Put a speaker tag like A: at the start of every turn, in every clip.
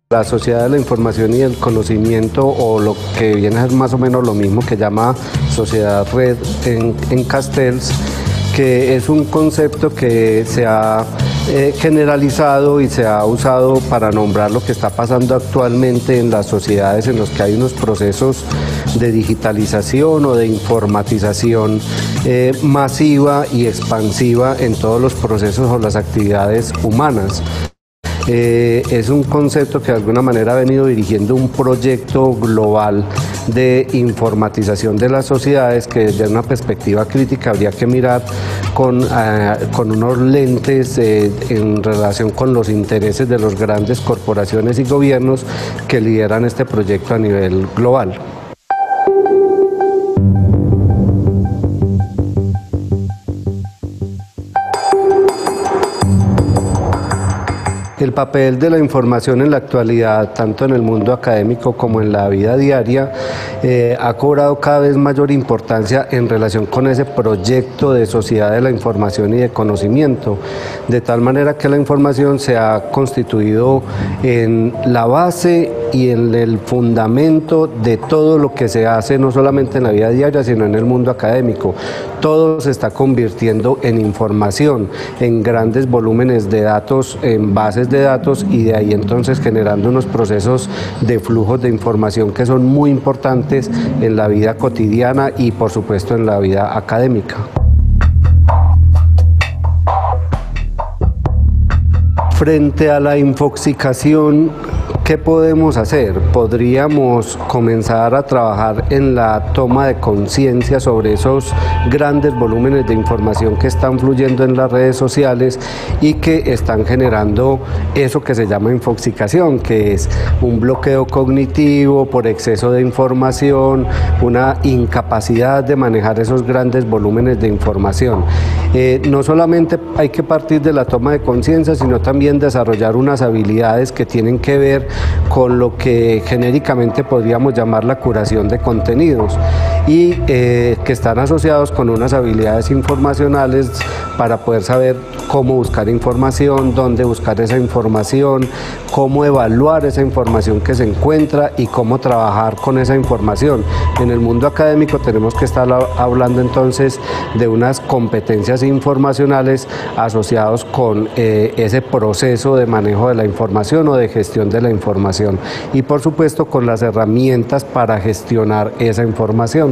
A: La sociedad de la información y el conocimiento, o lo que viene a ser más o menos lo mismo que llama sociedad red en Castells, que es un concepto que se ha generalizado y se ha usado para nombrar lo que está pasando actualmente en las sociedades en los que hay unos procesos de digitalización o de informatización masiva y expansiva en todos los procesos o las actividades humanas. Es un concepto que de alguna manera ha venido dirigiendo un proyecto global de informatización de las sociedades que desde una perspectiva crítica habría que mirar con unos lentes en relación con los intereses de las grandes corporaciones y gobiernos que lideran este proyecto a nivel global. El papel de la información en la actualidad, tanto en el mundo académico como en la vida diaria, ha cobrado cada vez mayor importancia en relación con ese proyecto de sociedad de la información y de conocimiento, de tal manera que la información se ha constituido en la base y en el fundamento de todo lo que se hace, no solamente en la vida diaria, sino en el mundo académico. Todo se está convirtiendo en información, en grandes volúmenes de datos, en bases de datos, y de ahí entonces generando unos procesos de flujos de información que son muy importantes en la vida cotidiana y por supuesto en la vida académica. Frente a la infoxicación, ¿qué podemos hacer? Podríamos comenzar a trabajar en la toma de conciencia sobre esos grandes volúmenes de información que están fluyendo en las redes sociales y que están generando eso que se llama infoxicación, que es un bloqueo cognitivo por exceso de información, una incapacidad de manejar esos grandes volúmenes de información. No solamente hay que partir de la toma de conciencia, sino también desarrollar unas habilidades que tienen que ver con lo que genéricamente podríamos llamar la curación de contenidos y que están asociados con unas habilidades informacionales para poder saber cómo buscar información, dónde buscar esa información, cómo evaluar esa información que se encuentra y cómo trabajar con esa información. En el mundo académico tenemos que estar hablando entonces de unas competencias informacionales asociados con ese proceso de manejo de la información o de gestión de la información y por supuesto con las herramientas para gestionar esa información.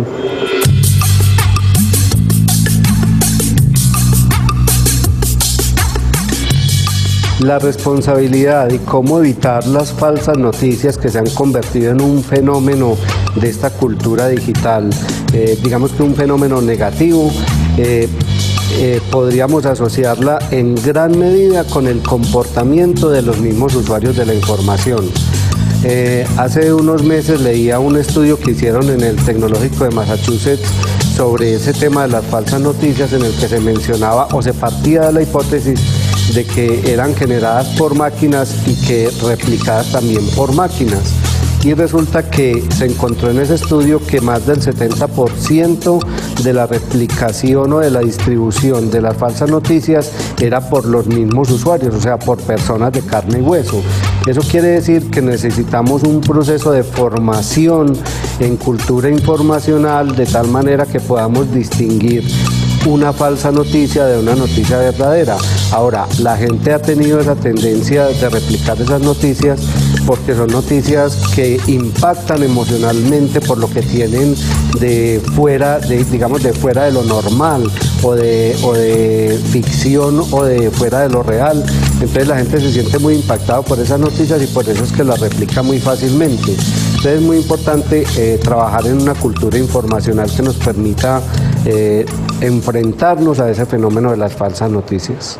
A: La responsabilidad y cómo evitar las falsas noticias que se han convertido en un fenómeno de esta cultura digital, digamos que un fenómeno negativo, podríamos asociarla en gran medida con el comportamiento de los mismos usuarios de la información. Hace unos meses leía un estudio que hicieron en el Tecnológico de Massachusetts sobre ese tema de las falsas noticias, en el que se mencionaba o se partía de la hipótesis de que eran generadas por máquinas y que replicadas también por máquinas. Y resulta que se encontró en ese estudio que más del 70% de la replicación o de la distribución de las falsas noticias era por los mismos usuarios, o sea, por personas de carne y hueso. Eso quiere decir que necesitamos un proceso de formación en cultura informacional de tal manera que podamos distinguir una falsa noticia de una noticia verdadera. Ahora, la gente ha tenido esa tendencia de replicar esas noticias porque son noticias que impactan emocionalmente por lo que tienen de fuera, digamos de fuera de lo normal o de ficción o de fuera de lo real. Entonces la gente se siente muy impactada por esas noticias y por eso es que las replica muy fácilmente. Entonces es muy importante trabajar en una cultura informacional que nos permita enfrentarnos a ese fenómeno de las falsas noticias.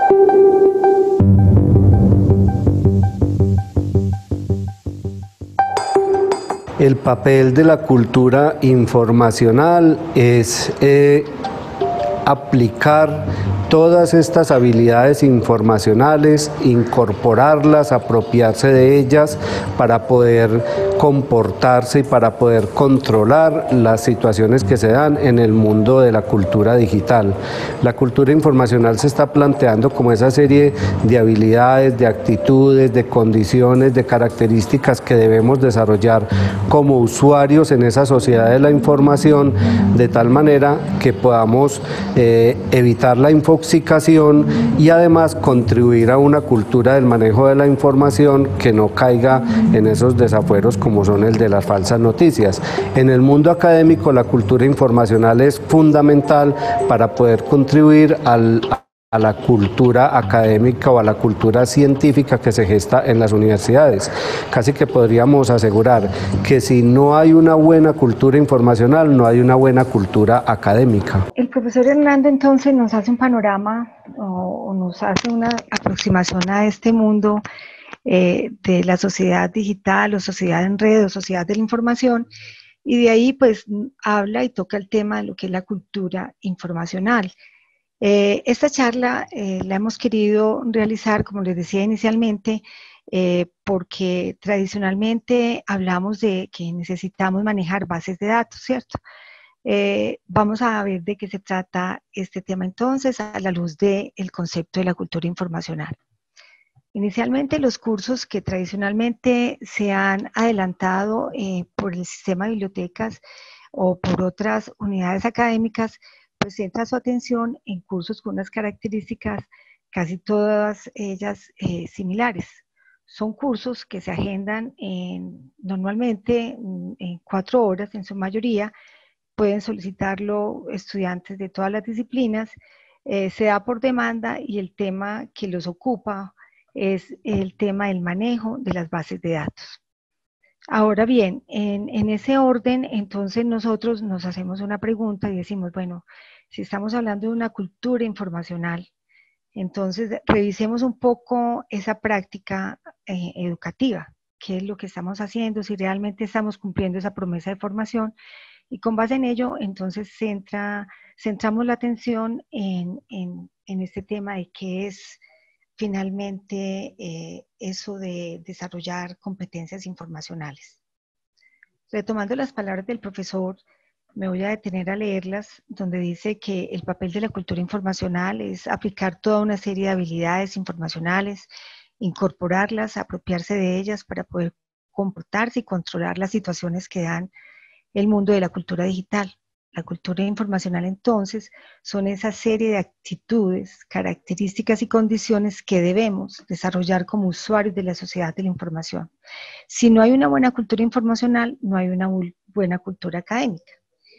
A: El papel de la cultura informacional es aplicar todas estas habilidades informacionales, incorporarlas, apropiarse de ellas para poder comportarse y para poder controlar las situaciones que se dan en el mundo de la cultura digital. La cultura informacional se está planteando como esa serie de habilidades, de actitudes, de condiciones, de características que debemos desarrollar como usuarios en esa sociedad de la información, de tal manera que podamos evitar la infoxicación y además contribuir a una cultura del manejo de la información que no caiga en esos desafueros como son el de las falsas noticias. En el mundo académico, la cultura informacional es fundamental para poder contribuir a la cultura académica o a la cultura científica que se gesta en las universidades. Casi que podríamos asegurar que si no hay una buena cultura informacional, no hay una buena cultura académica.
B: El profesor Hernando entonces nos hace un panorama o nos hace una aproximación a este mundo de la sociedad digital o sociedad en red o sociedad de la información, y de ahí pues habla y toca el tema de lo que es la cultura informacional. Esta charla la hemos querido realizar, como les decía inicialmente, porque tradicionalmente hablamos de que necesitamos manejar bases de datos, ¿cierto? Vamos a ver de qué se trata este tema entonces a la luz del concepto de la cultura informacional. Inicialmente, los cursos que tradicionalmente se han adelantado por el sistema de bibliotecas o por otras unidades académicas, pues centra su atención en cursos con unas características, casi todas ellas similares. Son cursos que se agendan normalmente en 4 horas en su mayoría. Pueden solicitarlo estudiantes de todas las disciplinas, se da por demanda y el tema que los ocupa es el tema del manejo de las bases de datos. Ahora bien, en ese orden, entonces nosotros nos hacemos una pregunta y decimos, bueno, si estamos hablando de una cultura informacional, entonces revisemos un poco esa práctica educativa, qué es lo que estamos haciendo, si realmente estamos cumpliendo esa promesa de formación, y con base en ello, entonces centramos la atención en este tema de qué es finalmente eso de desarrollar competencias informacionales. Retomando las palabras del profesor, me voy a detener a leerlas, donde dice que el papel de la cultura informacional es aplicar toda una serie de habilidades informacionales, incorporarlas, apropiarse de ellas para poder comportarse y controlar las situaciones que dan el mundo de la cultura digital. La cultura informacional, entonces, son esa serie de actitudes, características y condiciones que debemos desarrollar como usuarios de la sociedad de la información. Si no hay una buena cultura informacional, no hay una buena cultura académica.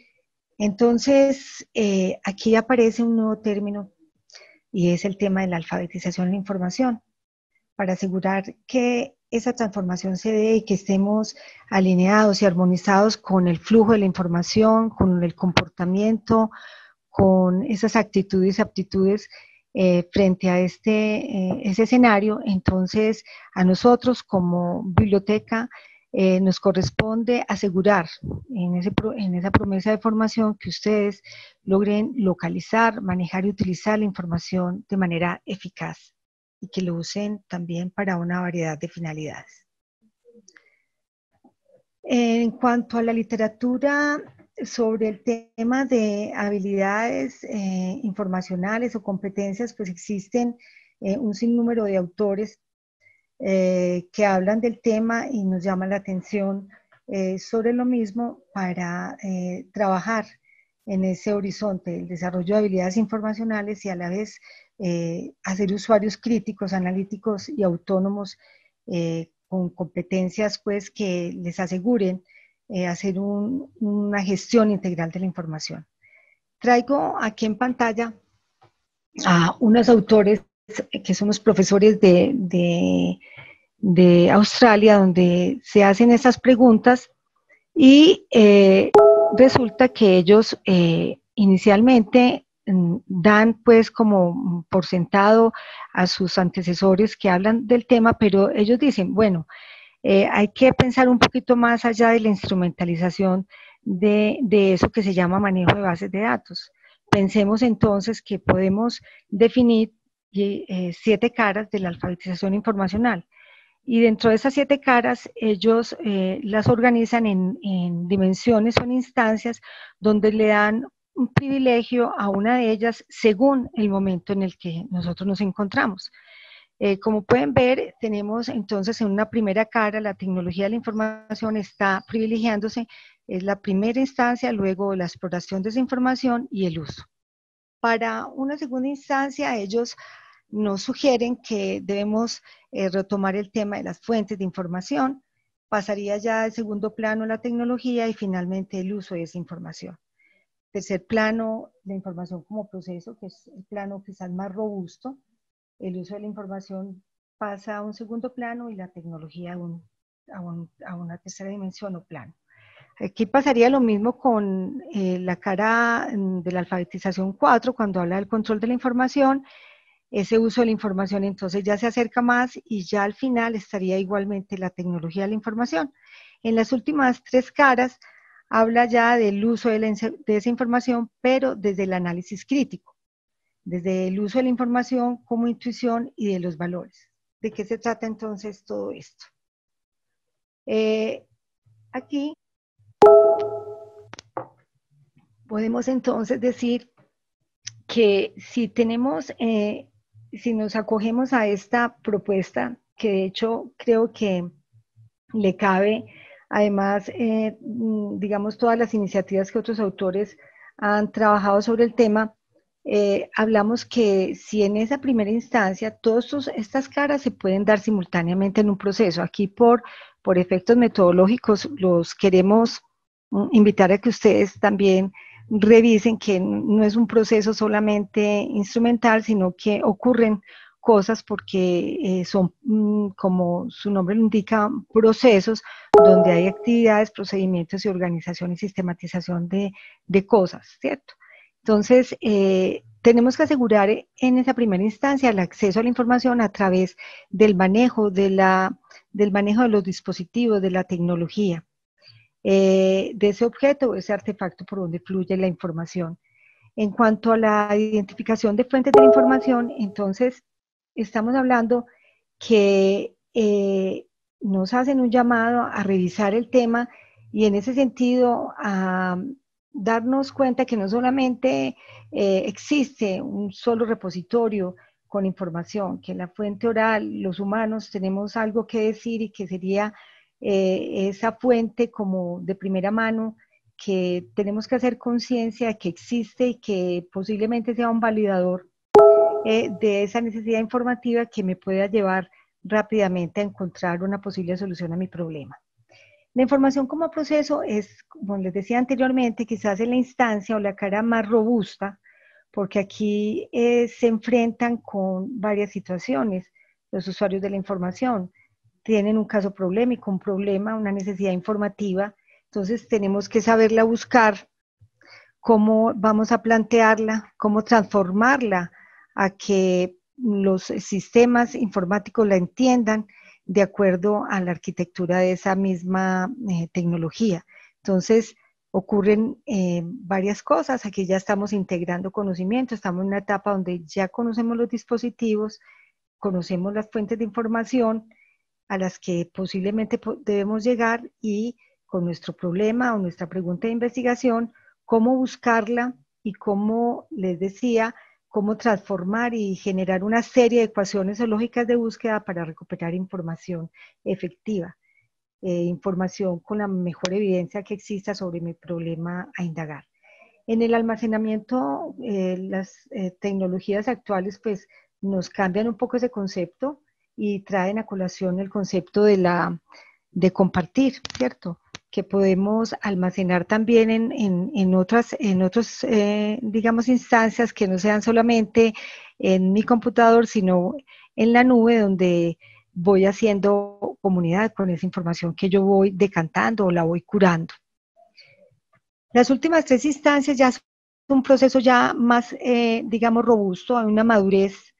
B: Entonces, aquí aparece un nuevo término y es el tema de la alfabetización de la información, para asegurar que esa transformación se dé y que estemos alineados y armonizados con el flujo de la información, con el comportamiento, con esas actitudes y aptitudes frente a ese escenario. Entonces, a nosotros como biblioteca nos corresponde asegurar en esa promesa de formación que ustedes logren localizar, manejar y utilizar la información de manera eficaz, y que lo usen también para una variedad de finalidades. En cuanto a la literatura sobre el tema de habilidades informacionales o competencias, pues existen un sinnúmero de autores que hablan del tema y nos llaman la atención sobre lo mismo para trabajar en ese horizonte, el desarrollo de habilidades informacionales y a la vez hacer usuarios críticos, analíticos y autónomos con competencias pues, que les aseguren hacer una gestión integral de la información. Traigo aquí en pantalla a unos autores que son los profesores de Australia, donde se hacen estas preguntas y resulta que ellos inicialmente dan pues como por sentado a sus antecesores que hablan del tema, pero ellos dicen, bueno, hay que pensar un poquito más allá de la instrumentalización de eso que se llama manejo de bases de datos. Pensemos entonces que podemos definir 7 caras de la alfabetización informacional. Y dentro de esas 7 caras, ellos las organizan en dimensiones o en instancias donde le dan un privilegio a una de ellas según el momento en el que nosotros nos encontramos. Como pueden ver, tenemos entonces en una primera cara la tecnología de la información está privilegiándose, es la primera instancia, luego la exploración de esa información y el uso. Para una segunda instancia, ellos nos sugieren que debemos retomar el tema de las fuentes de información, pasaría ya al segundo plano la tecnología y finalmente el uso de esa información. Tercer plano, la información como proceso, que es el plano quizás más robusto. El uso de la información pasa a un segundo plano y la tecnología a una tercera dimensión o plano. Aquí pasaría lo mismo con la cara de la alfabetización 4, cuando habla del control de la información. Ese uso de la información entonces ya se acerca más y ya al final estaría igualmente la tecnología de la información. En las últimas 3 caras habla ya del uso de esa información, pero desde el análisis crítico, desde el uso de la información como intuición y de los valores. ¿De qué se trata entonces todo esto? Aquí podemos entonces decir que si tenemos, si nos acogemos a esta propuesta, que de hecho creo que le cabe, además, digamos, todas las iniciativas que otros autores han trabajado sobre el tema, hablamos que si en esa primera instancia todas estas caras se pueden dar simultáneamente en un proceso. Aquí por efectos metodológicos los queremos invitar a que ustedes también revisen que no es un proceso solamente instrumental, sino que ocurren cosas porque son, como su nombre lo indica, procesos donde hay actividades, procedimientos y organización y sistematización de cosas, ¿cierto? Entonces, tenemos que asegurar en esa primera instancia el acceso a la información a través del manejo de los dispositivos, de la tecnología, de ese objeto, ese artefacto por donde fluye la información. En cuanto a la identificación de fuentes de la información, entonces estamos hablando que nos hacen un llamado a revisar el tema y en ese sentido a darnos cuenta que no solamente existe un solo repositorio con información, que en la fuente oral los humanos tenemos algo que decir y que sería esa fuente como de primera mano, que tenemos que hacer conciencia de que existe y que posiblemente sea un validador de esa necesidad informativa que me pueda llevar rápidamente a encontrar una posible solución a mi problema. La información como proceso es, como les decía anteriormente, quizás en la instancia o la cara más robusta, porque aquí se enfrentan con varias situaciones. Los usuarios de la información tienen un caso problemático, un problema, una necesidad informativa, entonces tenemos que saberla buscar, cómo vamos a plantearla, cómo transformarla a que los sistemas informáticos la entiendan de acuerdo a la arquitectura de esa misma tecnología. Entonces, ocurren varias cosas. Aquí ya estamos integrando conocimiento, estamos en una etapa donde ya conocemos los dispositivos, conocemos las fuentes de información a las que posiblemente debemos llegar y con nuestro problema o nuestra pregunta de investigación, cómo buscarla y cómo, les decía, cómo transformar y generar una serie de ecuaciones o lógicas de búsqueda para recuperar información efectiva, información con la mejor evidencia que exista sobre mi problema a indagar. En el almacenamiento, las tecnologías actuales pues nos cambian un poco ese concepto y traen a colación el concepto de compartir, ¿cierto? Que podemos almacenar también en otras, digamos, instancias que no sean solamente en mi computador, sino en la nube, donde voy haciendo comunidad con esa información que yo voy decantando o la voy curando. Las últimas 3 instancias ya son un proceso ya más, digamos, robusto, hay una madurez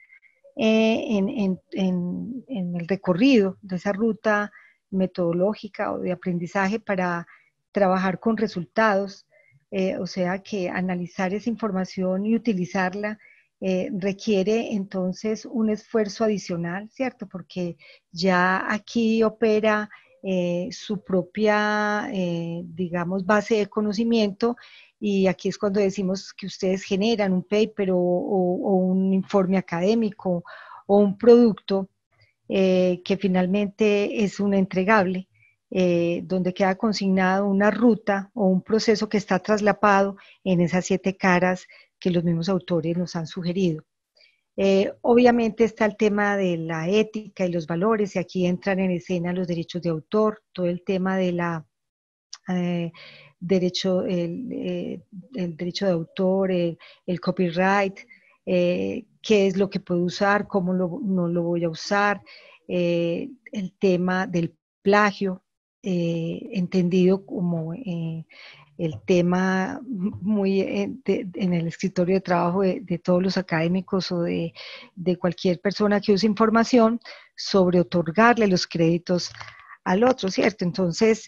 B: en el recorrido de esa ruta metodológica o de aprendizaje para trabajar con resultados. o sea que analizar esa información y utilizarla requiere entonces un esfuerzo adicional, ¿cierto? Porque ya aquí opera su propia, digamos, base de conocimiento y aquí es cuando decimos que ustedes generan un paper o un informe académico o un producto que finalmente es un entregable, donde queda consignado una ruta o un proceso que está traslapado en esas 7 caras que los mismos autores nos han sugerido. Obviamente está el tema de la ética y los valores, y aquí entran en escena los derechos de autor, todo el tema de la eh, derecho, el derecho de autor, el copyright, qué es lo que puedo usar, cómo no lo voy a usar, el tema del plagio, entendido como el tema muy en el escritorio de trabajo de todos los académicos o de cualquier persona que use información sobre otorgarle los créditos al otro, ¿cierto? Entonces,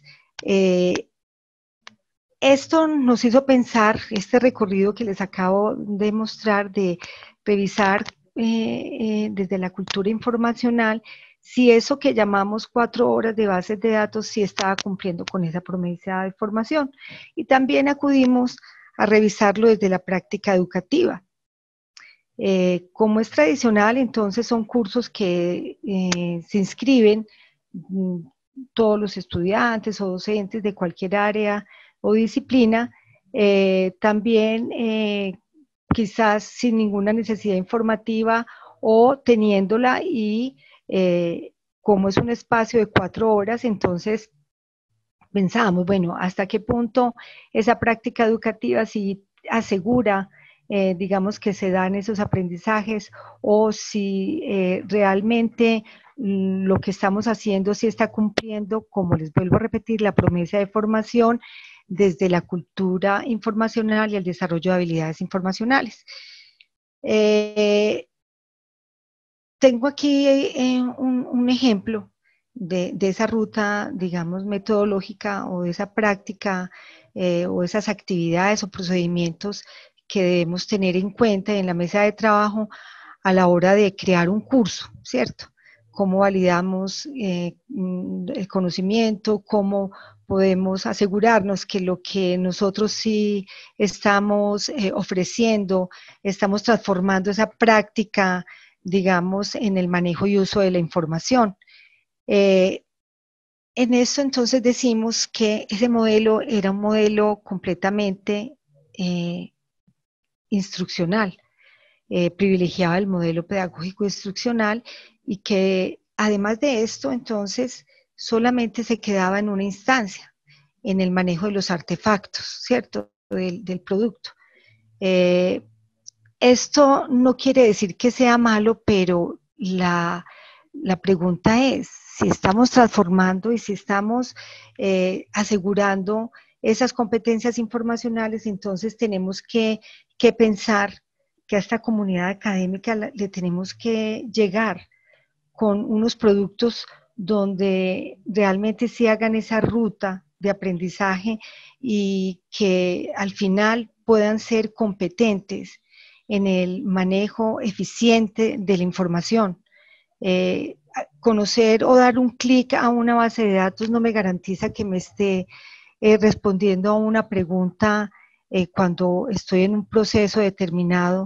B: esto nos hizo pensar, este recorrido que les acabo de mostrar, de revisar desde la cultura informacional, si eso que llamamos 4 horas de bases de datos, si estaba cumpliendo con esa promesa de formación. Y también acudimos a revisarlo desde la práctica educativa. Como es tradicional, entonces son cursos que se inscriben todos los estudiantes o docentes de cualquier área o disciplina, también quizás sin ninguna necesidad informativa o teniéndola y como es un espacio de 4 horas, entonces pensábamos, bueno, ¿hasta qué punto esa práctica educativa sí asegura, digamos, que se dan esos aprendizajes o si realmente lo que estamos haciendo sí está cumpliendo, como les vuelvo a repetir, la promesa de formación desde la cultura informacional y el desarrollo de habilidades informacionales? Eh, Tengo aquí un ejemplo de esa ruta, digamos, metodológica o de esa práctica o esas actividades o procedimientos que debemos tener en cuenta en la mesa de trabajo a la hora de crear un curso, ¿cierto? Cómo validamos el conocimiento, cómo podemos asegurarnos que lo que nosotros sí estamos ofreciendo, estamos transformando esa práctica, digamos, en el manejo y uso de la información. Eh, en eso entonces decimos que ese modelo era un modelo completamente eh, instruccional, privilegiaba el modelo pedagógico instruccional y que además de esto entonces solamente se quedaba en una instancia, en el manejo de los artefactos, ¿cierto? Del producto. Eh, Esto no quiere decir que sea malo, pero la pregunta es si estamos transformando y si estamos asegurando esas competencias informacionales, entonces tenemos que pensar que a esta comunidad académica le tenemos que llegar con unos productos donde realmente se hagan esa ruta de aprendizaje y que al final puedan ser competentes en el manejo eficiente de la información. Conocer o dar un clic a una base de datos no me garantiza que me esté respondiendo a una pregunta cuando estoy en un proceso determinado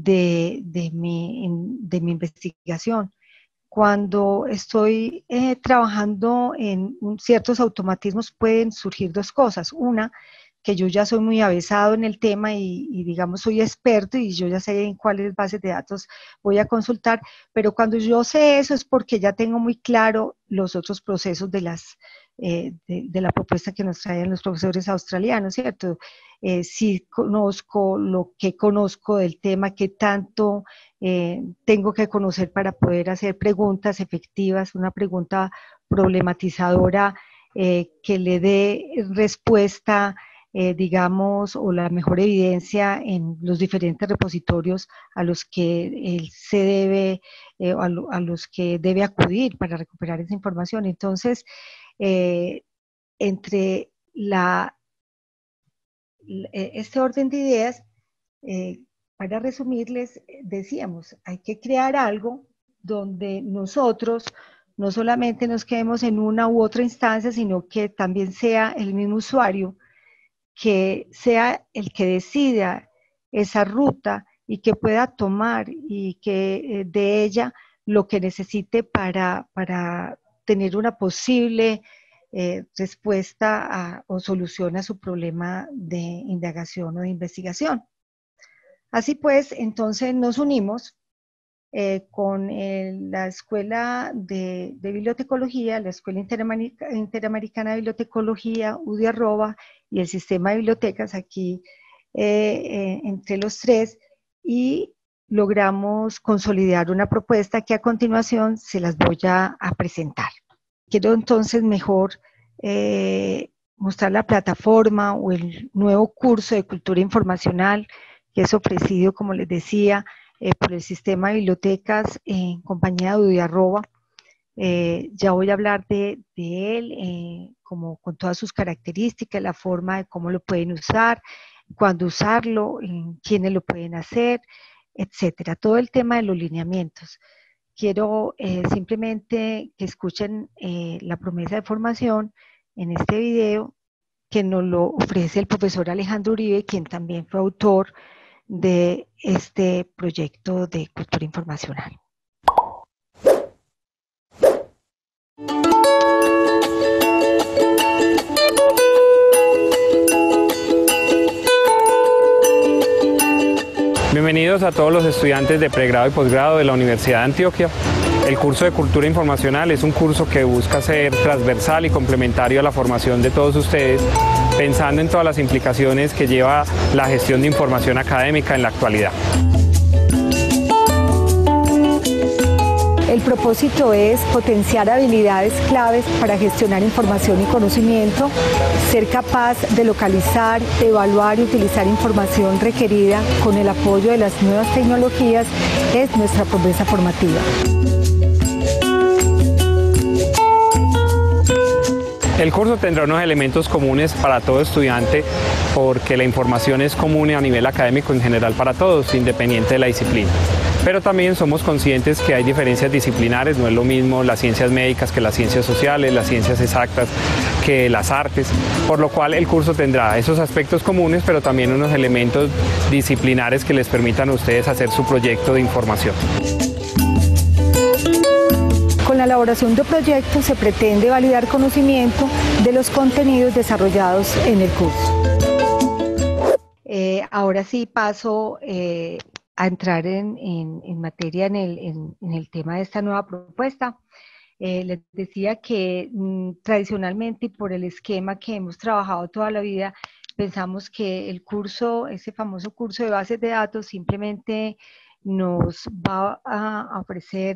B: de mi investigación. Cuando estoy trabajando en ciertos automatismos pueden surgir 2 cosas. Una, que yo ya soy muy avesado en el tema y digamos soy experto y yo ya sé en cuáles bases de datos voy a consultar, pero cuando yo sé eso es porque ya tengo muy claro los otros procesos de la propuesta que nos traen los profesores australianos, ¿cierto? Sí conozco lo que conozco del tema, que tanto tengo que conocer para poder hacer preguntas efectivas, una pregunta problematizadora que le dé respuesta, digamos, o la mejor evidencia en los diferentes repositorios a los que él se debe, a los que debe acudir para recuperar esa información. Entonces, entre este orden de ideas, para resumirles, decíamos, hay que crear algo donde nosotros no solamente nos quedemos en una u otra instancia, sino que también sea el mismo usuario que sea el que decida esa ruta y que pueda tomar y que de ella lo que necesite para tener una posible respuesta o solución a su problema de indagación o de investigación. Así pues, entonces nos unimos con la Escuela de Bibliotecología, la Escuela Interamericana de Bibliotecología, UDI-Arroba, y el Sistema de Bibliotecas aquí entre los tres, y logramos consolidar una propuesta que a continuación se las voy a presentar. Quiero entonces mejor mostrar la plataforma o el nuevo curso de cultura informacional que es ofrecido, como les decía, por el Sistema de Bibliotecas en compañía de UDI-Arroba. Ya voy a hablar de él, como con todas sus características, la forma de cómo lo pueden usar, cuándo usarlo, quiénes lo pueden hacer, etcétera. Todo el tema de los lineamientos. Quiero simplemente que escuchen la promesa de formación en este video que nos lo ofrece el profesor Alejandro Uribe, quien también fue autor de este proyecto de cultura informacional.
C: Bienvenidos a todos los estudiantes de pregrado y posgrado de la Universidad de Antioquia. El curso de Cultura Informacional es un curso que busca ser transversal y complementario a la formación de todos ustedes, pensando en todas las implicaciones que lleva la gestión de información académica en la actualidad.
D: El propósito es potenciar habilidades claves para gestionar información y conocimiento, ser capaz de localizar, evaluar y utilizar información requerida con el apoyo de las nuevas tecnologías es nuestra promesa formativa.
C: El curso tendrá unos elementos comunes para todo estudiante porque la información es común a nivel académico en general para todos, independiente de la disciplina. Pero también somos conscientes que hay diferencias disciplinares, no es lo mismo las ciencias médicas que las ciencias sociales, las ciencias exactas que las artes, por lo cual el curso tendrá esos aspectos comunes, pero también unos elementos disciplinares que les permitan a ustedes hacer su proyecto de información.
D: Con la elaboración de proyectos se pretende validar conocimiento de los contenidos desarrollados en el curso.
B: Ahora sí paso a entrar en materia en el tema de esta nueva propuesta. Les decía que tradicionalmente y por el esquema que hemos trabajado toda la vida, pensamos que el curso, ese famoso curso de bases de datos, simplemente nos va a ofrecer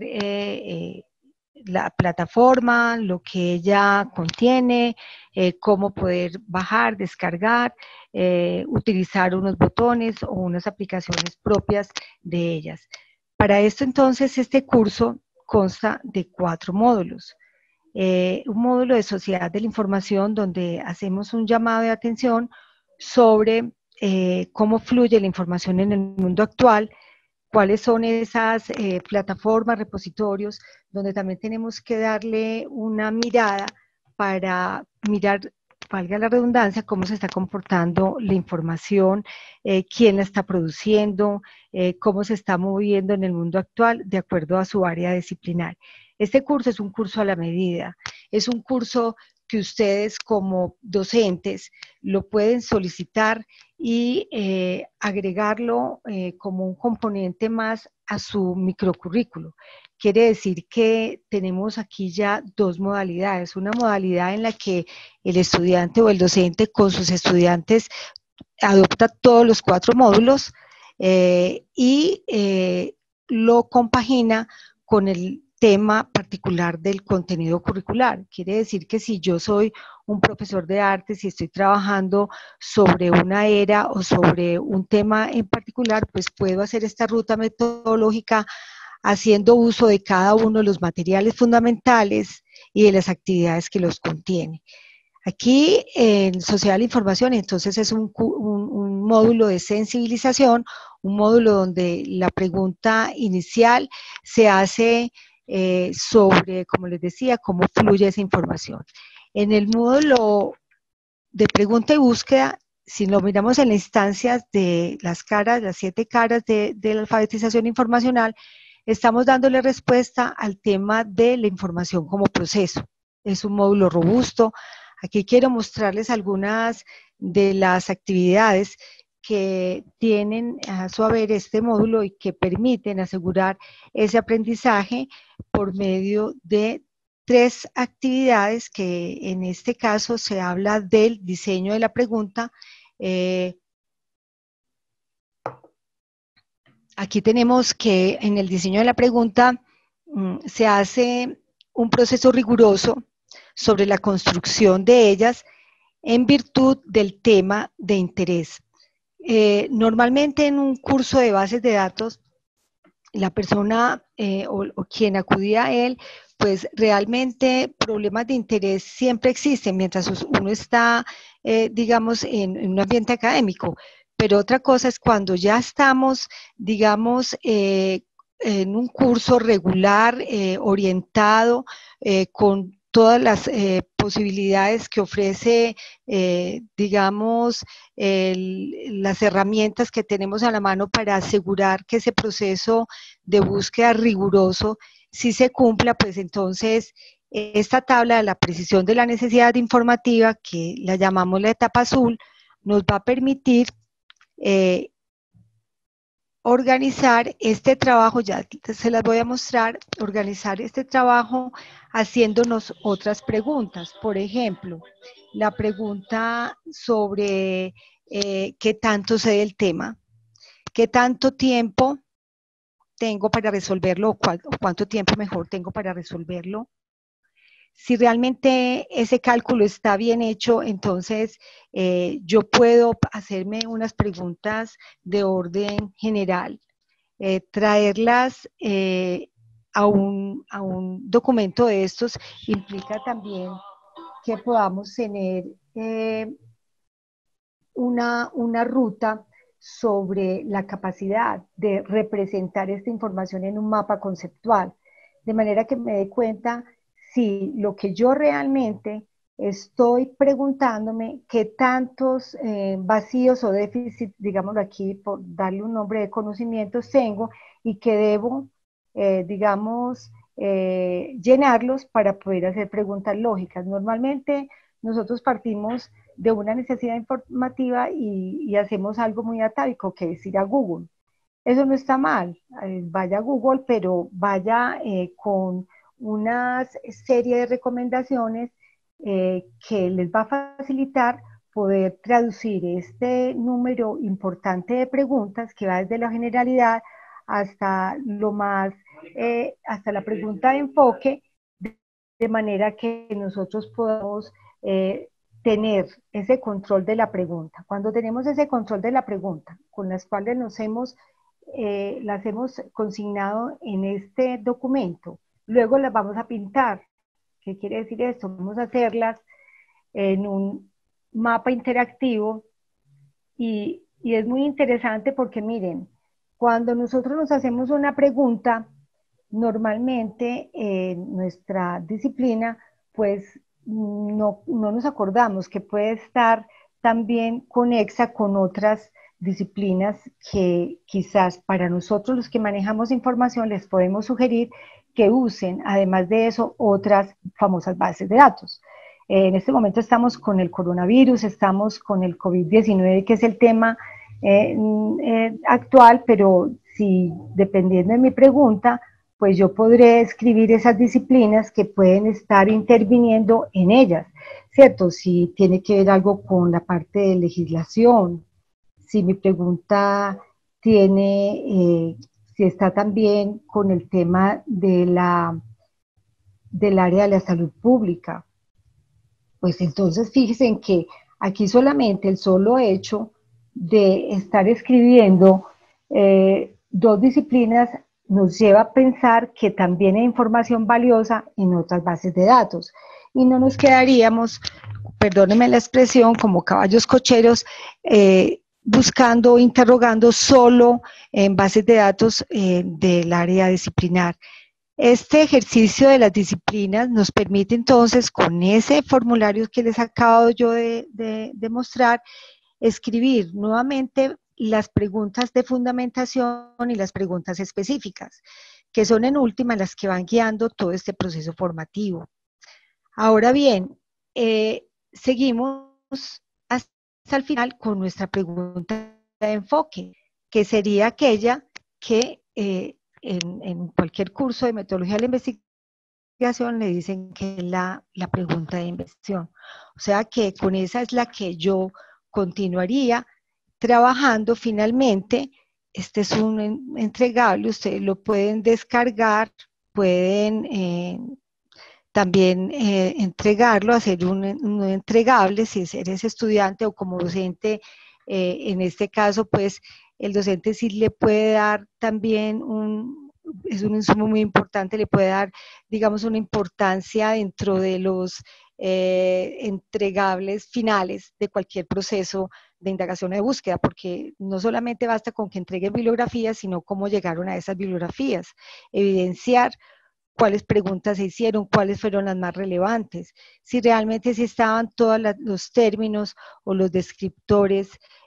B: la plataforma, lo que ella contiene, cómo poder bajar, descargar, utilizar unos botones o unas aplicaciones propias de ellas. Para esto entonces este curso consta de 4 módulos. Un módulo de sociedad de la información donde hacemos un llamado de atención sobre cómo fluye la información en el mundo actual, cuáles son esas plataformas, repositorios, donde también tenemos que darle una mirada para mirar, valga la redundancia, cómo se está comportando la información, quién la está produciendo, cómo se está moviendo en el mundo actual de acuerdo a su área disciplinar. Este curso es un curso a la medida, es un curso que ustedes como docentes lo pueden solicitar y agregarlo como un componente más a su microcurrículo. Quiere decir que tenemos aquí ya 2 modalidades. Una modalidad en la que el estudiante o el docente con sus estudiantes adopta todos los 4 módulos y lo compagina con el tema particular del contenido curricular. Quiere decir que si yo soy un profesor de artes y estoy trabajando sobre una era o sobre un tema en particular, pues puedo hacer esta ruta metodológica haciendo uso de cada uno de los materiales fundamentales y de las actividades que los contiene. Aquí en Sociedad de la Información, entonces es un módulo de sensibilización, un módulo donde la pregunta inicial se hace sobre, como les decía, cómo fluye esa información. En el módulo de pregunta y búsqueda, si lo miramos en las instancias de las caras, las 7 caras de la alfabetización informacional, estamos dándole respuesta al tema de la información como proceso. Es un módulo robusto. Aquí quiero mostrarles algunas de las actividades que tienen a su haber este módulo y que permiten asegurar ese aprendizaje por medio de 3 actividades que en este caso se habla del diseño de la pregunta. Aquí tenemos que en el diseño de la pregunta se hace un proceso riguroso sobre la construcción de ellas en virtud del tema de interés. Normalmente en un curso de bases de datos, la persona o quien acudía a él, pues realmente problemas de interés siempre existen mientras uno está, digamos, en un ambiente académico. Pero otra cosa es cuando ya estamos, digamos, en un curso regular, orientado, con todas las posibilidades que ofrece, digamos, las herramientas que tenemos a la mano para asegurar que ese proceso de búsqueda riguroso si se cumpla, pues entonces esta tabla de la precisión de la necesidad informativa, que la llamamos la etapa azul, nos va a permitir organizar este trabajo, ya se las voy a mostrar, organizar este trabajo haciéndonos otras preguntas. Por ejemplo, la pregunta sobre qué tanto sé del tema, qué tanto tiempo tengo para resolverlo, o cuánto tiempo mejor tengo para resolverlo. Si realmente ese cálculo está bien hecho, entonces yo puedo hacerme unas preguntas de orden general, traerlas a un documento de estos implica también que podamos tener una ruta sobre la capacidad de representar esta información en un mapa conceptual, de manera que me dé cuenta si lo que yo realmente estoy preguntándome, qué tantos vacíos o déficits, digámoslo aquí, por darle un nombre de conocimientos tengo y que debo, digamos, llenarlos para poder hacer preguntas lógicas. Normalmente nosotros partimos de una necesidad informativa y hacemos algo muy atávico, que es ir a Google. Eso no está mal, vaya a Google, pero vaya con una serie de recomendaciones que les va a facilitar poder traducir este número importante de preguntas que va desde la generalidad hasta lo más, hasta la pregunta de enfoque, de manera que nosotros podamos tener ese control de la pregunta. Cuando tenemos ese control de la pregunta, con las cuales las hemos consignado en este documento, luego las vamos a pintar. ¿Qué quiere decir esto? Vamos a hacerlas en un mapa interactivo y es muy interesante porque miren, cuando nosotros nos hacemos una pregunta, normalmente en nuestra disciplina, pues no nos acordamos que puede estar también conexa con otras disciplinas que quizás para nosotros los que manejamos información les podemos sugerir que usen, además de eso, otras famosas bases de datos. En este momento estamos con el coronavirus, estamos con el COVID-19, que es el tema actual, pero si dependiendo de mi pregunta, pues yo podré escribir esas disciplinas que pueden estar interviniendo en ellas, ¿cierto? Si tiene que ver algo con la parte de legislación, si mi pregunta tiene, si está también con el tema del área de la salud pública, pues entonces fíjense en que aquí solamente el solo hecho de estar escribiendo 2 disciplinas nos lleva a pensar que también hay información valiosa en otras bases de datos. Y no nos quedaríamos perdónenme la expresión, como caballos cocheros, buscando, interrogando solo en bases de datos del área disciplinar. Este ejercicio de las disciplinas nos permite entonces, con ese formulario que les acabo yo de mostrar, escribir nuevamente las preguntas de fundamentación y las preguntas específicas, que son en última las que van guiando todo este proceso formativo. Ahora bien, seguimos hasta el final con nuestra pregunta de enfoque, que sería aquella que en cualquier curso de metodología de la investigación le dicen que es la pregunta de investigación. O sea que con esa es la que yo continuaría trabajando finalmente. Este es un entregable, ustedes lo pueden descargar, pueden también entregarlo, hacer un entregable si eres estudiante o como docente. En este caso, pues el docente sí le puede dar también es un insumo muy importante, le puede dar, digamos, una importancia dentro de los entregables finales de cualquier proceso de indagación o de búsqueda, porque no solamente basta con que entreguen bibliografías, sino cómo llegaron a esas bibliografías, evidenciar cuáles preguntas se hicieron, cuáles fueron las más relevantes, si realmente sí estaban todos los términos o los descriptores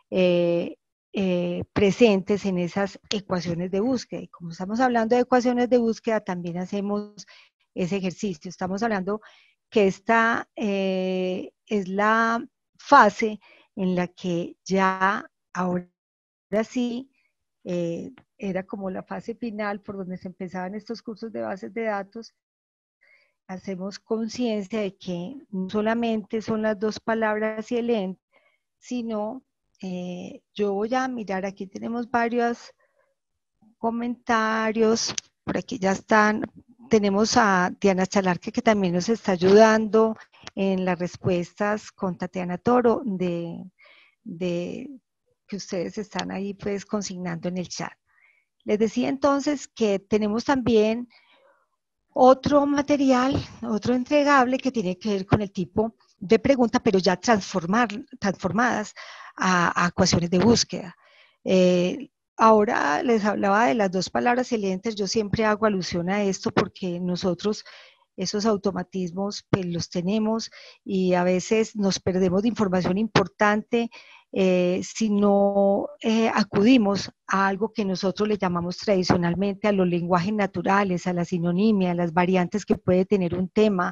B: presentes en esas ecuaciones de búsqueda. Y como estamos hablando de ecuaciones de búsqueda, también hacemos ese ejercicio. Estamos hablando que esta es la fase en la que ya ahora sí era como la fase final por donde se empezaban estos cursos de bases de datos. Hacemos conciencia de que no solamente son las dos palabras y el ente, sino yo voy a mirar, aquí tenemos varios comentarios, por aquí ya están, tenemos a Diana Chalarque que también nos está ayudando en las respuestas con Tatiana Toro de que ustedes están ahí pues consignando en el chat. Les decía entonces que tenemos también otro material, otro entregable que tiene que ver con el tipo de pregunta, pero ya transformadas a ecuaciones de búsqueda. Ahora les hablaba de las dos palabras salientes. Yo siempre hago alusión a esto porque nosotros esos automatismos pues los tenemos y a veces nos perdemos de información importante si no acudimos a algo que nosotros le llamamos tradicionalmente a los lenguajes naturales, a la sinonimia, a las variantes que puede tener un tema,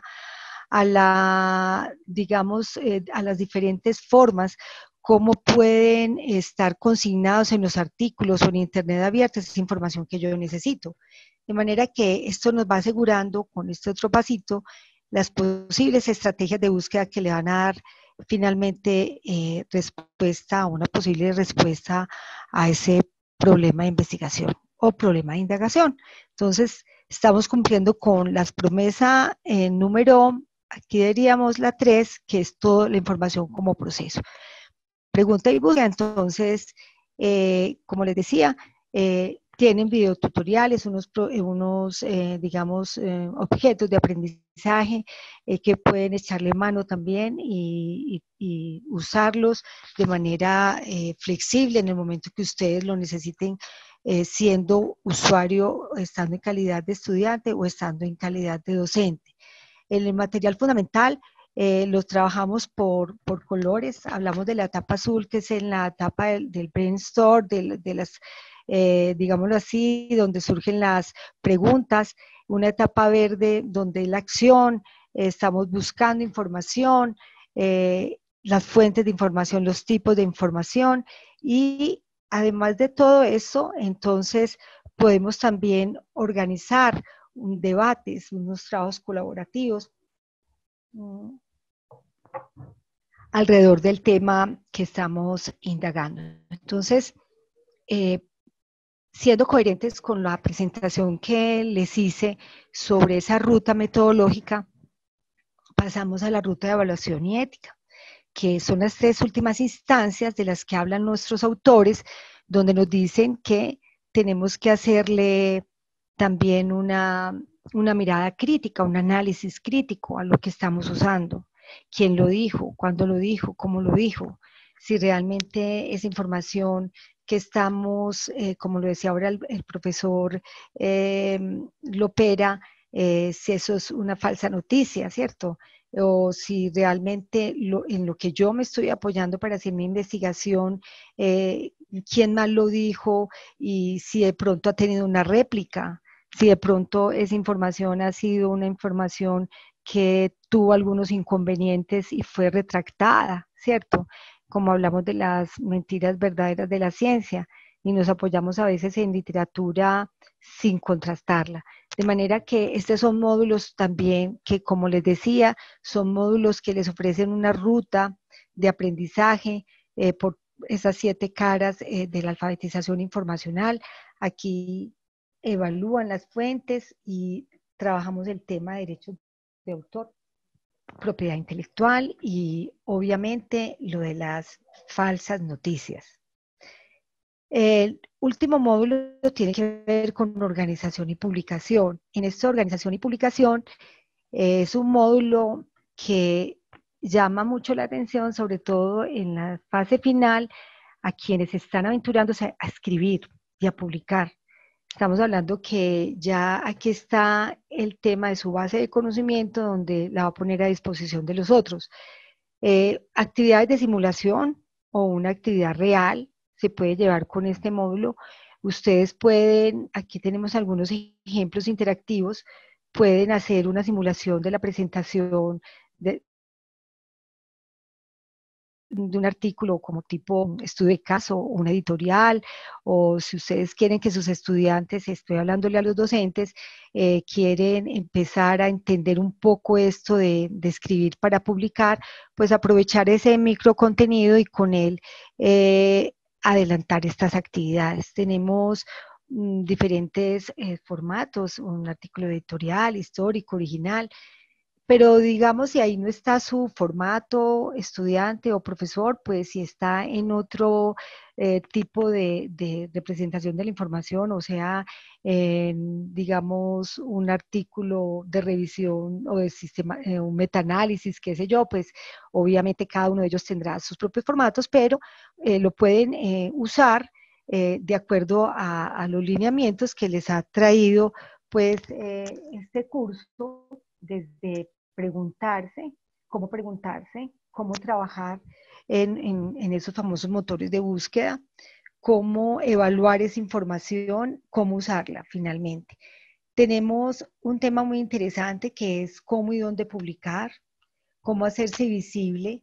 B: digamos, a las diferentes formas cómo pueden estar consignados en los artículos o en Internet abierta esa información que yo necesito. De manera que esto nos va asegurando con este otro pasito las posibles estrategias de búsqueda que le van a dar finalmente respuesta, una posible respuesta a ese problema de investigación o problema de indagación. Entonces, estamos cumpliendo con las promesas número, aquí diríamos la 3, que es toda la información como proceso. Pregunta y búsqueda, entonces, como les decía, tienen videotutoriales, digamos, objetos de aprendizaje que pueden echarle mano también y usarlos de manera flexible en el momento que ustedes lo necesiten, siendo usuario, estando en calidad de estudiante o estando en calidad de docente. El material fundamental los trabajamos por colores. Hablamos de la etapa azul, que es en la etapa del brainstorm, de las digámoslo así, donde surgen las preguntas, una etapa verde donde la acción, estamos buscando información, las fuentes de información, los tipos de información y además de todo eso, entonces podemos también organizar debates, unos trabajos colaborativos alrededor del tema que estamos indagando. Entonces, siendo coherentes con la presentación que les hice sobre esa ruta metodológica, pasamos a la ruta de evaluación y ética, que son las 3 últimas instancias de las que hablan nuestros autores, donde nos dicen que tenemos que hacerle también una mirada crítica, un análisis crítico a lo que estamos usando. quién lo dijo, cuándo lo dijo, cómo lo dijo, si realmente esa información que estamos, como lo decía ahora el profesor Lopera, si eso es una falsa noticia, ¿cierto? O si realmente en lo que yo me estoy apoyando para hacer mi investigación, quién más lo dijo y si de pronto ha tenido una réplica, si de pronto esa información ha sido una información que tuvo algunos inconvenientes y fue retractada, ¿cierto? Como hablamos de las mentiras verdaderas de la ciencia y nos apoyamos a veces en literatura sin contrastarla. De manera que estos son módulos también que, como les decía, son módulos que les ofrecen una ruta de aprendizaje por esas 7 caras de la alfabetización informacional. Aquí evalúan las fuentes y trabajamos el tema de derechos de autor, propiedad intelectual y obviamente lo de las falsas noticias. El último módulo tiene que ver con organización y publicación. En esta organización y publicación es un módulo que llama mucho la atención, sobre todo en la fase final, a quienes están aventurándose a escribir y a publicar. Estamos hablando que ya aquí está el tema de su base de conocimiento donde la va a poner a disposición de los otros. Actividades de simulación o una actividad real se puede llevar con este módulo. Ustedes pueden, aquí tenemos algunos ejemplos interactivos, pueden hacer una simulación de la presentación de un artículo como tipo estudio de caso o una editorial, o si ustedes quieren que sus estudiantes, estoy hablándole a los docentes, quieren empezar a entender un poco esto de escribir para publicar, pues aprovechar ese microcontenido y con él adelantar estas actividades. Tenemos diferentes formatos, un artículo editorial, histórico, original, pero digamos, si ahí no está su formato estudiante o profesor, pues si está en otro tipo de representación de la información, o sea, digamos, un artículo de revisión o de sistema, un metaanálisis, qué sé yo, pues obviamente cada uno de ellos tendrá sus propios formatos, pero lo pueden usar de acuerdo a los lineamientos que les ha traído, pues, este curso desde preguntarse, cómo trabajar en esos famosos motores de búsqueda, cómo evaluar esa información, cómo usarla finalmente. Tenemos un tema muy interesante que es cómo y dónde publicar, cómo hacerse visible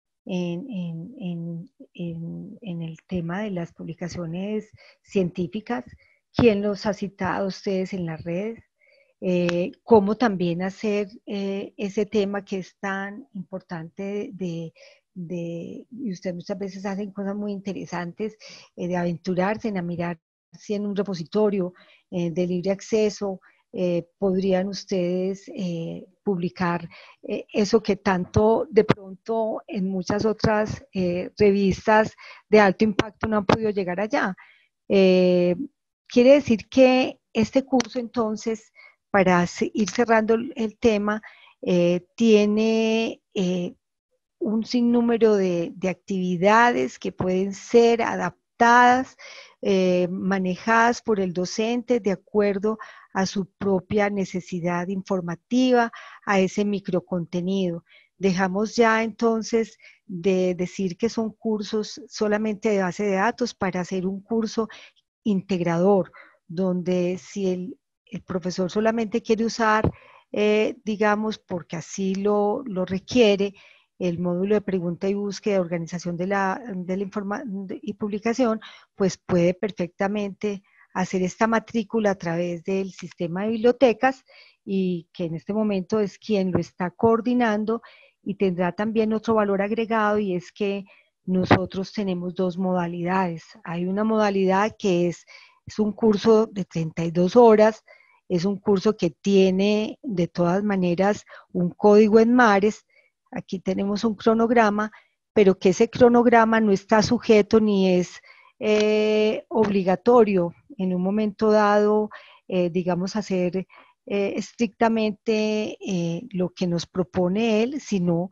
B: en el tema de las publicaciones científicas, quién los ha citado a ustedes en las redes, cómo también hacer ese tema que es tan importante y ustedes muchas veces hacen cosas muy interesantes, de aventurarse en a mirar si en un repositorio de libre acceso podrían ustedes publicar eso que tanto de pronto en muchas otras revistas de alto impacto no han podido llegar allá. Quiere decir que este curso entonces, para ir cerrando el tema, tiene un sinnúmero de actividades que pueden ser adaptadas, manejadas por el docente de acuerdo a su propia necesidad informativa, a ese microcontenido. Dejamos ya entonces de decir que son cursos solamente de base de datos para hacer un curso integrador, donde si el profesor solamente quiere usar, digamos, porque así lo requiere, el módulo de pregunta y búsqueda, organización de la información y publicación, pues puede perfectamente hacer esta matrícula a través del sistema de bibliotecas y que en este momento es quien lo está coordinando y tendrá también otro valor agregado y es que nosotros tenemos 2 modalidades. Hay una modalidad que es un curso de 32 horas, es un curso que tiene de todas maneras un código en mares. Aquí tenemos un cronograma, pero que ese cronograma no está sujeto ni es obligatorio en un momento dado, digamos, hacer estrictamente lo que nos propone él, sino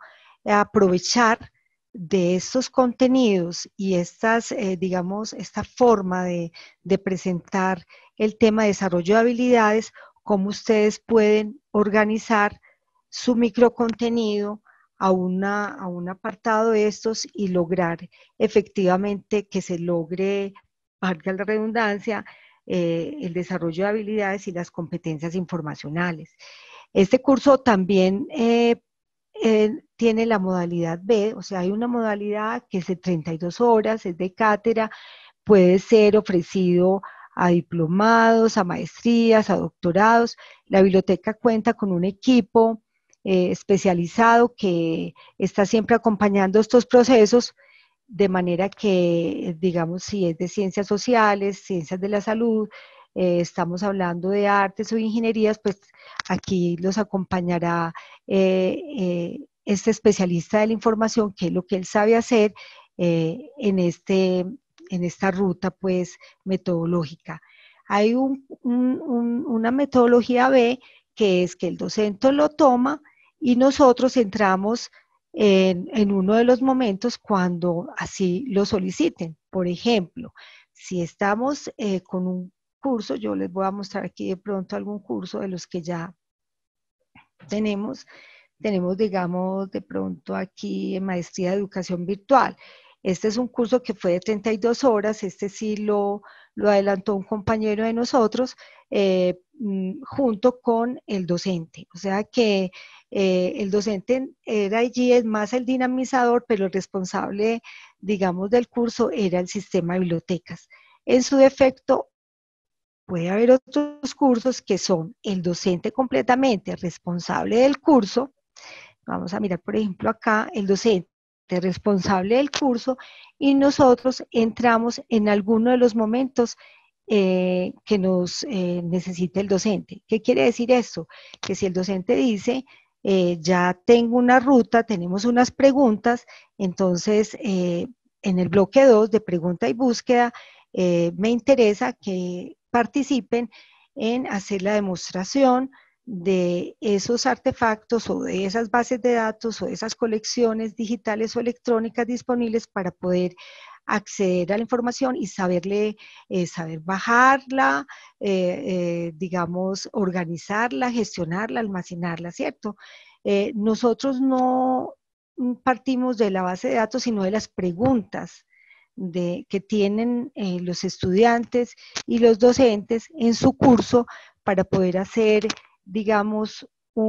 B: aprovechar de estos contenidos y estas, digamos, esta forma de presentar el tema de desarrollo de habilidades, cómo ustedes pueden organizar su microcontenido a un apartado de estos y lograr efectivamente que se logre, valga la redundancia, el desarrollo de habilidades y las competencias informacionales. Este curso también tiene la modalidad B, o sea, hay una modalidad que es de 32 horas, es de cátedra, puede ser ofrecido a diplomados, a maestrías, a doctorados. La biblioteca cuenta con un equipo especializado que está siempre acompañando estos procesos, de manera que, digamos, si es de ciencias sociales, ciencias de la salud, estamos hablando de artes o ingenierías, pues aquí los acompañará este especialista de la información, que es lo que él sabe hacer en esta ruta pues metodológica. Hay una metodología B, que es que el docente lo toma y nosotros entramos en uno de los momentos cuando así lo soliciten. Por ejemplo, si estamos con un curso, yo les voy a mostrar aquí de pronto algún curso de los que ya tenemos, digamos, de pronto aquí en Maestría de Educación Virtual. Este es un curso que fue de 32 horas, este sí lo adelantó un compañero de nosotros, junto con el docente. O sea que el docente era allí, es más el dinamizador, pero el responsable, digamos, del curso era el sistema de bibliotecas. En su defecto, puede haber otros cursos que son el docente completamente responsable del curso. Vamos a mirar, por ejemplo, acá, el docente responsable del curso, y nosotros entramos en alguno de los momentos que nos necesite el docente. ¿Qué quiere decir esto? Que si el docente dice, ya tengo una ruta, tenemos unas preguntas, entonces en el bloque 2 de pregunta y búsqueda, me interesa que participen en hacer la demostración de esos artefactos o de esas bases de datos o de esas colecciones digitales o electrónicas disponibles para poder acceder a la información y saber bajarla, digamos, organizarla, gestionarla, almacenarla, ¿cierto? Nosotros no partimos de la base de datos, sino de las preguntas que tienen los estudiantes y los docentes en su curso para poder hacer, digamos,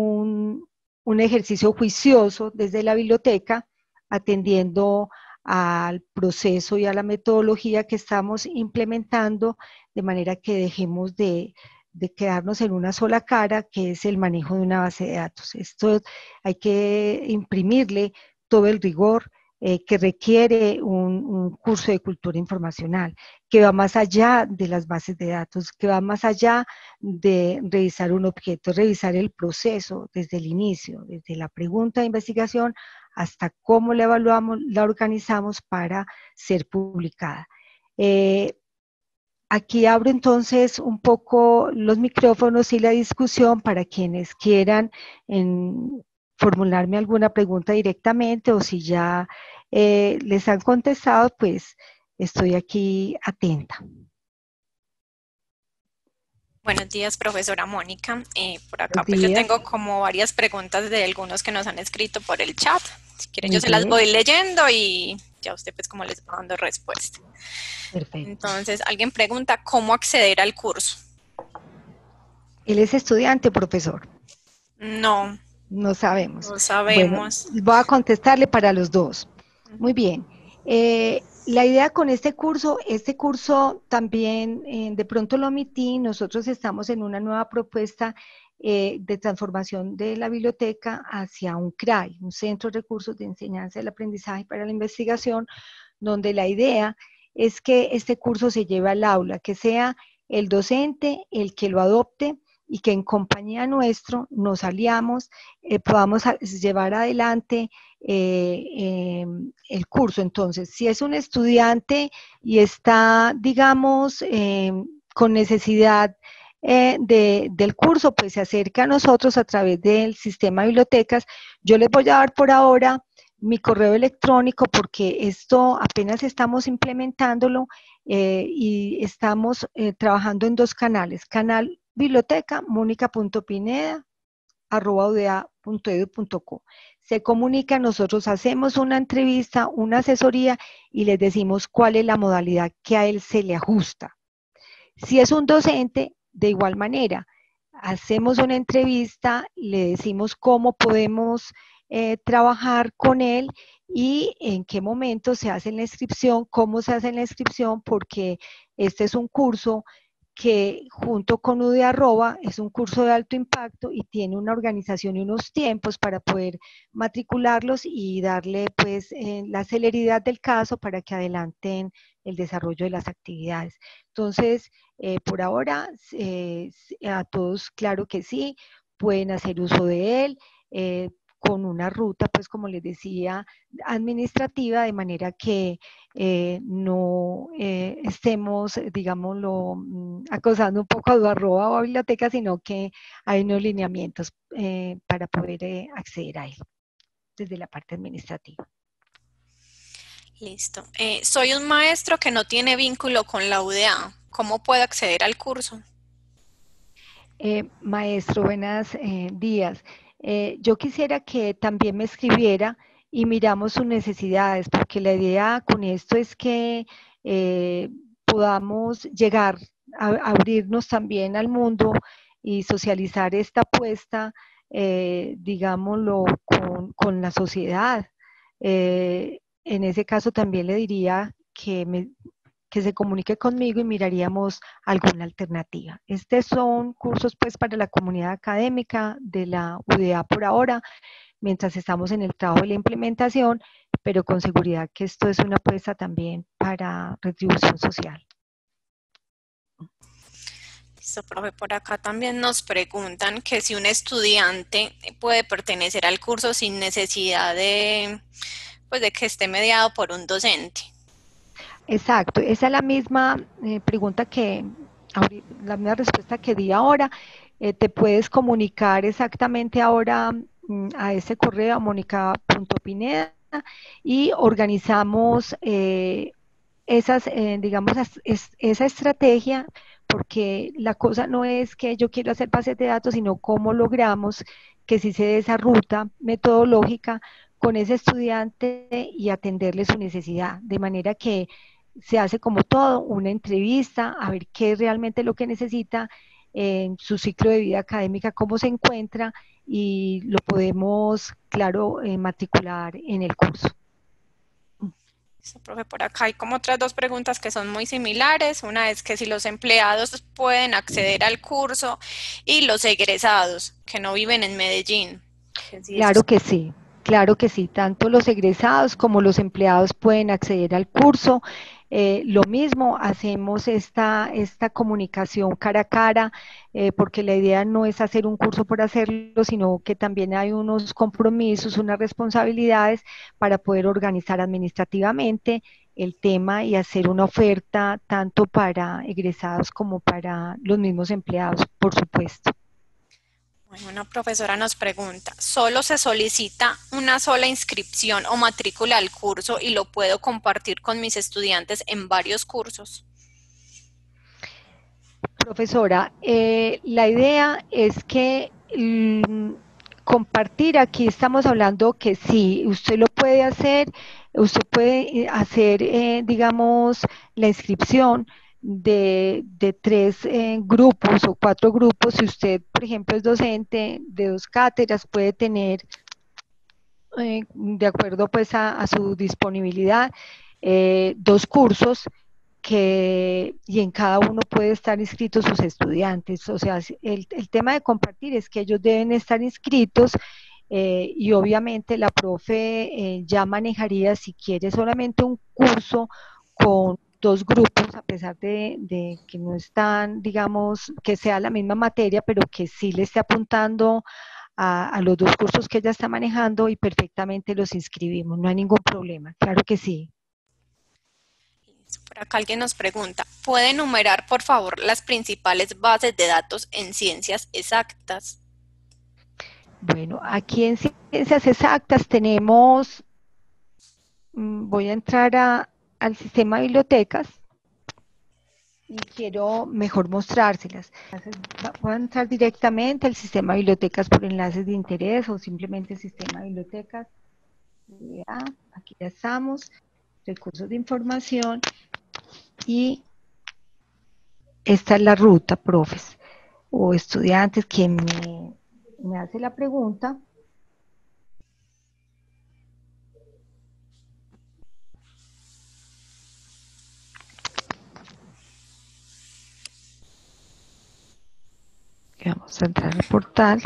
B: un ejercicio juicioso desde la biblioteca, atendiendo al proceso y a la metodología que estamos implementando, de manera que dejemos de quedarnos en una sola cara, que es el manejo de una base de datos. Esto hay que imprimirle todo el rigor que requiere un curso de cultura informacional, que va más allá de las bases de datos, que va más allá de revisar un objeto, revisar el proceso desde el inicio, desde la pregunta de investigación hasta cómo la evaluamos, la organizamos para ser publicada. Aquí abro entonces un poco los micrófonos y la discusión para quienes quieran formularme alguna pregunta directamente, o si ya les han contestado, pues estoy aquí atenta.
E: Buenos días, profesora Mónica. Por acá pues yo tengo como varias preguntas de algunos que nos han escrito por el chat. Si quieren yo se las voy leyendo y ya usted pues como les va dando respuesta. Perfecto. Entonces, alguien pregunta, ¿cómo acceder al curso?
B: ¿Él es estudiante, profesor?
E: No.
B: No sabemos.
E: No sabemos.
B: Bueno, voy a contestarle para los dos. Muy bien. La idea con este curso también de pronto lo omití, nosotros estamos en una nueva propuesta de transformación de la biblioteca hacia un CRAI, un Centro de Recursos de Enseñanza del Aprendizaje para la Investigación, donde la idea es que este curso se lleve al aula, que sea el docente el que lo adopte y que en compañía nuestro nos aliamos, podamos llevar adelante el curso. Entonces, si es un estudiante y está, digamos, con necesidad del curso, pues se acerca a nosotros a través del sistema de bibliotecas. Yo les voy a dar por ahora mi correo electrónico, porque esto apenas estamos implementándolo y estamos trabajando en 2 canales. Canal biblioteca, monica.pineda@uda.edu.co. Se comunica, nosotros hacemos una entrevista, una asesoría y les decimos cuál es la modalidad que a él se le ajusta. Si es un docente, de igual manera, hacemos una entrevista, le decimos cómo podemos trabajar con él y en qué momento se hace la inscripción, cómo se hace la inscripción, porque este es un curso que junto con UD Arroba es un curso de alto impacto y tiene una organización y unos tiempos para poder matricularlos y darle pues la celeridad del caso para que adelanten el desarrollo de las actividades. Entonces, por ahora, a todos claro que sí, pueden hacer uso de él. Con una ruta, pues como les decía, administrativa, de manera que no estemos, digámoslo, acosando un poco a Arroba o a biblioteca, sino que hay unos lineamientos para poder acceder a él desde la parte administrativa.
E: Listo. Soy un maestro que no tiene vínculo con la UDA. ¿Cómo puedo acceder al curso?
B: Maestro, buenos días. Yo quisiera que también me escribiera y miramos sus necesidades, porque la idea con esto es que podamos llegar a abrirnos también al mundo y socializar esta apuesta, digámoslo, con la sociedad. En ese caso también le diría que se comunique conmigo y miraríamos alguna alternativa. Estos son cursos pues para la comunidad académica de la UDA por ahora, mientras estamos en el trabajo de la implementación, pero con seguridad que esto es una apuesta también para retribución social.
E: Listo, profe. Por acá también nos preguntan que si un estudiante puede pertenecer al curso sin necesidad de, pues, de que esté mediado por un docente.
B: Exacto, esa es la misma pregunta la misma respuesta que di ahora. Te puedes comunicar exactamente ahora a ese correo, a monica.pineda, y organizamos digamos, esa estrategia, porque la cosa no es que yo quiero hacer bases de datos, sino cómo logramos que sí se dé esa ruta metodológica con ese estudiante y atenderle su necesidad, de manera que se hace como todo, una entrevista, a ver qué es realmente lo que necesita en su ciclo de vida académica, cómo se encuentra, y lo podemos, claro, matricular en el curso.
E: Listo, profe. Por acá hay como otras 2 preguntas que son muy similares. Una es que si los empleados pueden acceder al curso y los egresados que no viven en Medellín.
B: Claro que sí, tanto los egresados como los empleados pueden acceder al curso. Lo mismo, hacemos esta comunicación cara a cara, porque la idea no es hacer un curso por hacerlo, sino que también hay unos compromisos, unas responsabilidades para poder organizar administrativamente el tema y hacer una oferta tanto para egresados como para los mismos empleados, por supuesto.
E: Bueno, una profesora nos pregunta, ¿solo se solicita una sola inscripción o matrícula al curso y lo puedo compartir con mis estudiantes en varios cursos?
B: Profesora, la idea es que compartir, aquí estamos hablando que sí, usted lo puede hacer, usted puede hacer, digamos, la inscripción de 3 grupos o 4 grupos. Si usted, por ejemplo, es docente de 2 cátedras, puede tener, de acuerdo pues a su disponibilidad, 2 cursos y en cada uno puede estar inscritos sus estudiantes. O sea, el tema de compartir es que ellos deben estar inscritos y obviamente la profe ya manejaría, si quiere, solamente un curso con 2 grupos, a pesar de que no están, digamos, que sea la misma materia, pero que sí le esté apuntando a los 2 cursos que ella está manejando, y perfectamente los inscribimos, no hay ningún problema, claro que sí.
E: Por acá alguien nos pregunta, ¿puede enumerar por favor las principales bases de datos en ciencias exactas?
B: Bueno, aquí en ciencias exactas tenemos voy a entrar al sistema de bibliotecas y quiero mejor mostrárselas. Voy a entrar directamente al sistema de bibliotecas por enlaces de interés o simplemente sistema de bibliotecas. Ya, aquí ya estamos, recursos de información, y esta es la ruta, profes o estudiantes, quien me hace la pregunta. Vamos a entrar al portal.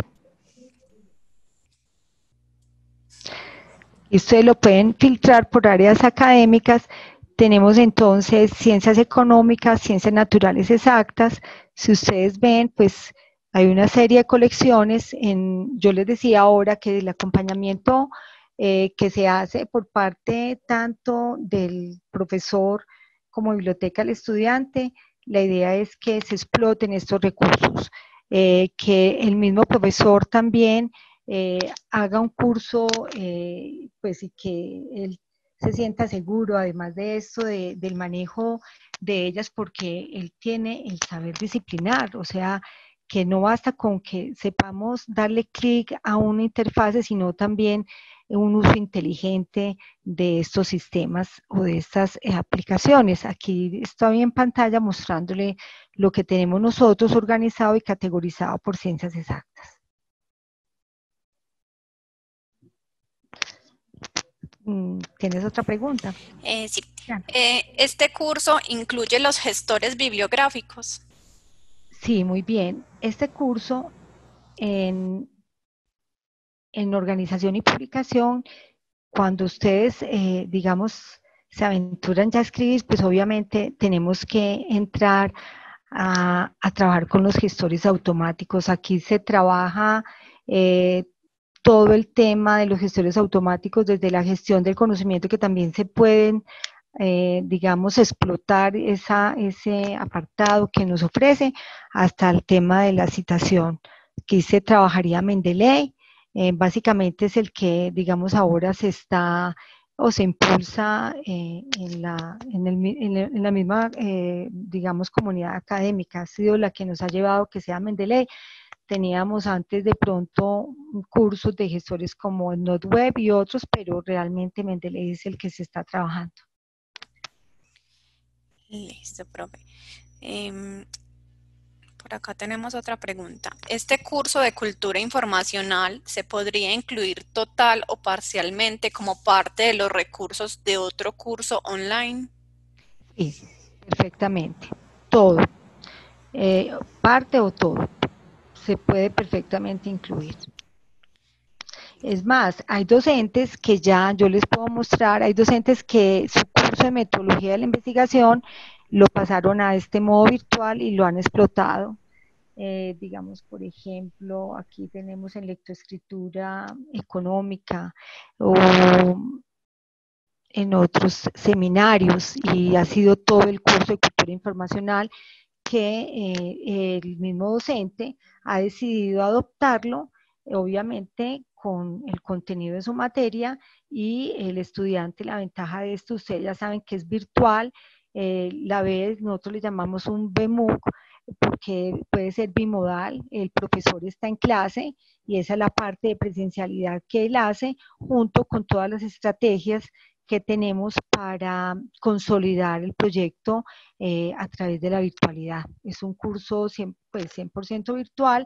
B: Y ustedes lo pueden filtrar por áreas académicas. Tenemos entonces ciencias económicas, ciencias naturales exactas. Si ustedes ven, pues hay una serie de colecciones. Yo les decía ahora que el acompañamiento que se hace por parte tanto del profesor como biblioteca al estudiante, la idea es que se exploten estos recursos, que el mismo profesor también haga un curso, pues, y que él se sienta seguro, además de esto, del manejo de ellas, porque él tiene el saber disciplinar, o sea, que no basta con que sepamos darle clic a una interfase, sino también un uso inteligente de estos sistemas o de estas aplicaciones. Aquí estoy en pantalla mostrándole lo que tenemos nosotros organizado y categorizado por ciencias exactas. ¿Tienes otra pregunta?
E: Sí. ¿Este curso incluye los gestores bibliográficos?
B: Sí, muy bien. Este curso en organización y publicación, cuando ustedes, digamos, se aventuran ya a escribir, pues obviamente tenemos que entrar a trabajar con los gestores automáticos. Aquí se trabaja todo el tema de los gestores automáticos, desde la gestión del conocimiento, que también se pueden, digamos, explotar ese apartado que nos ofrece, hasta el tema de la citación. Aquí se trabajaría Mendeley, básicamente es el que, digamos, ahora se está o se impulsa en la misma, digamos, comunidad académica. Ha sido la que nos ha llevado que sea Mendeley. Teníamos antes de pronto cursos de gestores como NotWeb y otros, pero realmente Mendeley es el que se está trabajando.
E: Listo, profe. Por acá tenemos otra pregunta. ¿Este curso de cultura informacional se podría incluir total o parcialmente como parte de los recursos de otro curso online?
B: Sí, perfectamente. Todo. Parte o todo. Se puede perfectamente incluir. Es más, hay docentes que ya, yo les puedo mostrar, hay docentes que su curso de metodología de la investigación lo pasaron a este modo virtual y lo han explotado. Digamos, por ejemplo, aquí tenemos en lectoescritura económica o en otros seminarios, y ha sido todo el curso de cultura informacional que el mismo docente ha decidido adoptarlo, obviamente con el contenido de su materia, y el estudiante, la ventaja de esto, ustedes ya saben que es virtual, la vez nosotros le llamamos un BMOOC, porque puede ser bimodal, el profesor está en clase y esa es la parte de presencialidad que él hace, junto con todas las estrategias que tenemos para consolidar el proyecto a través de la virtualidad. Es un curso 100% virtual,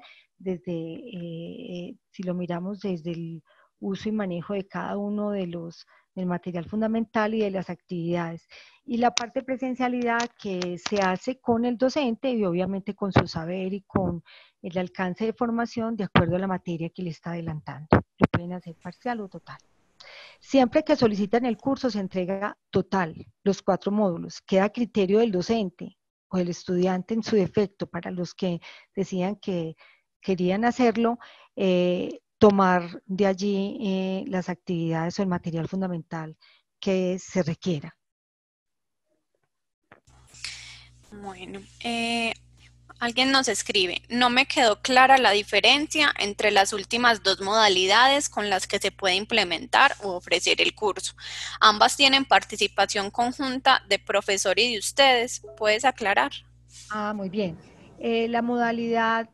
B: si lo miramos desde el uso y manejo de cada uno del material fundamental y de las actividades. Y la parte de presencialidad que se hace con el docente y obviamente con su saber y con el alcance de formación de acuerdo a la materia que le está adelantando. Lo pueden hacer parcial o total. Siempre que solicitan el curso se entrega total, los 4 módulos. Queda a criterio del docente o del estudiante en su defecto, para los que decían que querían hacerlo, tomar de allí las actividades o el material fundamental que se requiera.
E: Bueno, Alguien nos escribe, no me quedó clara la diferencia entre las últimas dos modalidades con las que se puede implementar o ofrecer el curso. Ambas tienen participación conjunta de profesor y de ustedes. ¿Puedes aclarar?
B: Ah, muy bien. La modalidad,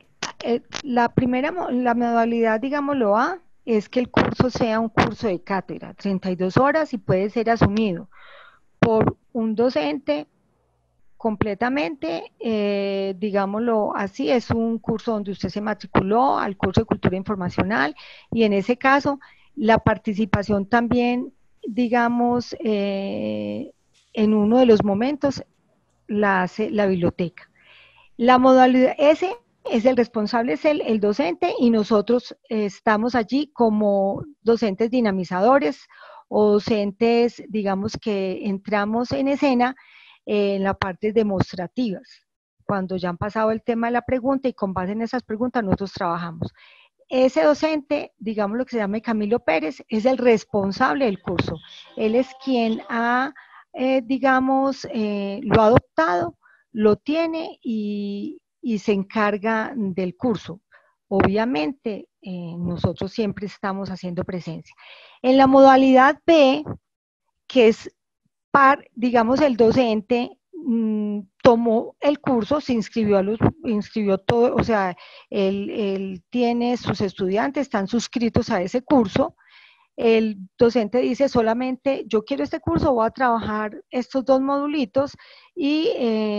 B: la modalidad, digámoslo A, es que el curso sea un curso de cátedra, 32 horas y puede ser asumido por un docente completamente, digámoslo así, es un curso donde usted se matriculó al curso de Cultura Informacional y en ese caso la participación también, digamos, en uno de los momentos la hace la biblioteca. La modalidad, ese es el responsable, es el docente y nosotros estamos allí como docentes dinamizadores o docentes, digamos que entramos en escena en las partes demostrativas. Cuando ya han pasado el tema de la pregunta y con base en esas preguntas nosotros trabajamos. Ese docente, digamos lo que se llama Camilo Pérez, es el responsable del curso. Él es quien ha, digamos, lo ha adoptado, lo tiene y se encarga del curso. Obviamente, nosotros siempre estamos haciendo presencia. En la modalidad B, que es digamos, el docente tomó el curso, se inscribió todo, o sea, él tiene sus estudiantes, están suscritos a ese curso. El docente dice solamente, yo quiero este curso, voy a trabajar estos dos modulitos y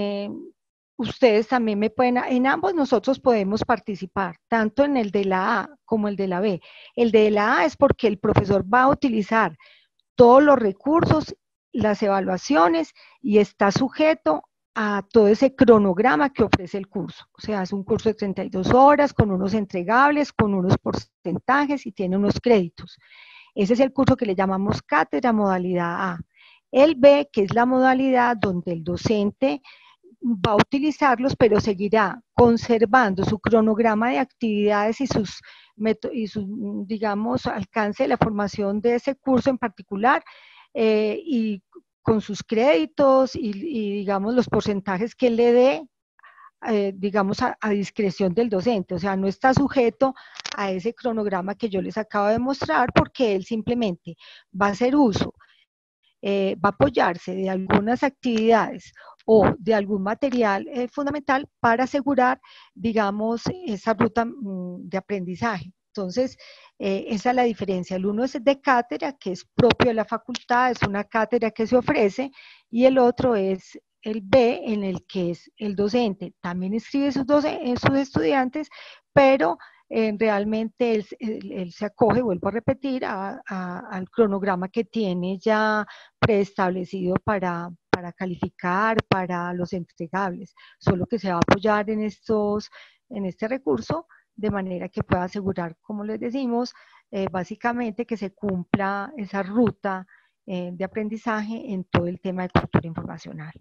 B: ustedes también me pueden, en ambos nosotros podemos participar, tanto en el de la A como el de la B. El de la A es porque el profesor va a utilizar todos los recursos, las evaluaciones y está sujeto a todo ese cronograma que ofrece el curso. O sea, es un curso de 32 horas con unos entregables, con unos porcentajes y tiene unos créditos. Ese es el curso que le llamamos cátedra modalidad A. El B, que es la modalidad donde el docente va a utilizarlos, pero seguirá conservando su cronograma de actividades y su digamos, alcance de la formación de ese curso en particular y con sus créditos y, digamos, los porcentajes que él le dé, digamos, a discreción del docente. O sea, no está sujeto a ese cronograma que yo les acabo de mostrar porque él simplemente va a hacer uso va a apoyarse de algunas actividades o de algún material fundamental para asegurar, digamos, esa ruta de aprendizaje. Entonces, esa es la diferencia. El uno es de cátedra, que es propio de la facultad, es una cátedra que se ofrece, y el otro es el B, en el que es el docente. También inscribe sus estudiantes, pero realmente él se acoge, vuelvo a repetir, al cronograma que tiene ya preestablecido para calificar, para los entregables, solo que se va a apoyar en este recurso de manera que pueda asegurar, como les decimos, básicamente que se cumpla esa ruta de aprendizaje en todo el tema de cultura informacional.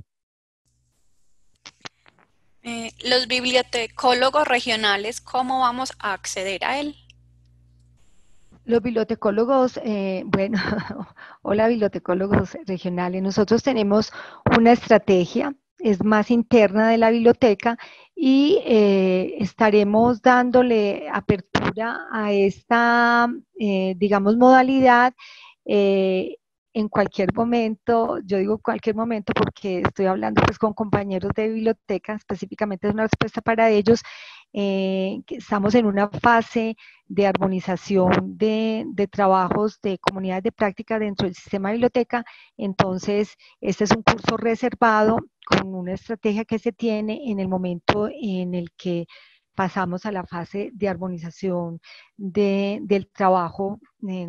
E: Los bibliotecólogos regionales, ¿cómo vamos a acceder a él?
B: Los bibliotecólogos, bueno, hola bibliotecólogos regionales, nosotros tenemos una estrategia, es más interna de la biblioteca y estaremos dándole apertura a esta, digamos, modalidad en cualquier momento. Yo digo cualquier momento porque estoy hablando pues con compañeros de biblioteca, específicamente es una respuesta para ellos, que estamos en una fase de armonización de trabajos de comunidades de práctica dentro del sistema de biblioteca. Entonces, este es un curso reservado con una estrategia que se tiene en el momento en el que pasamos a la fase de armonización del trabajo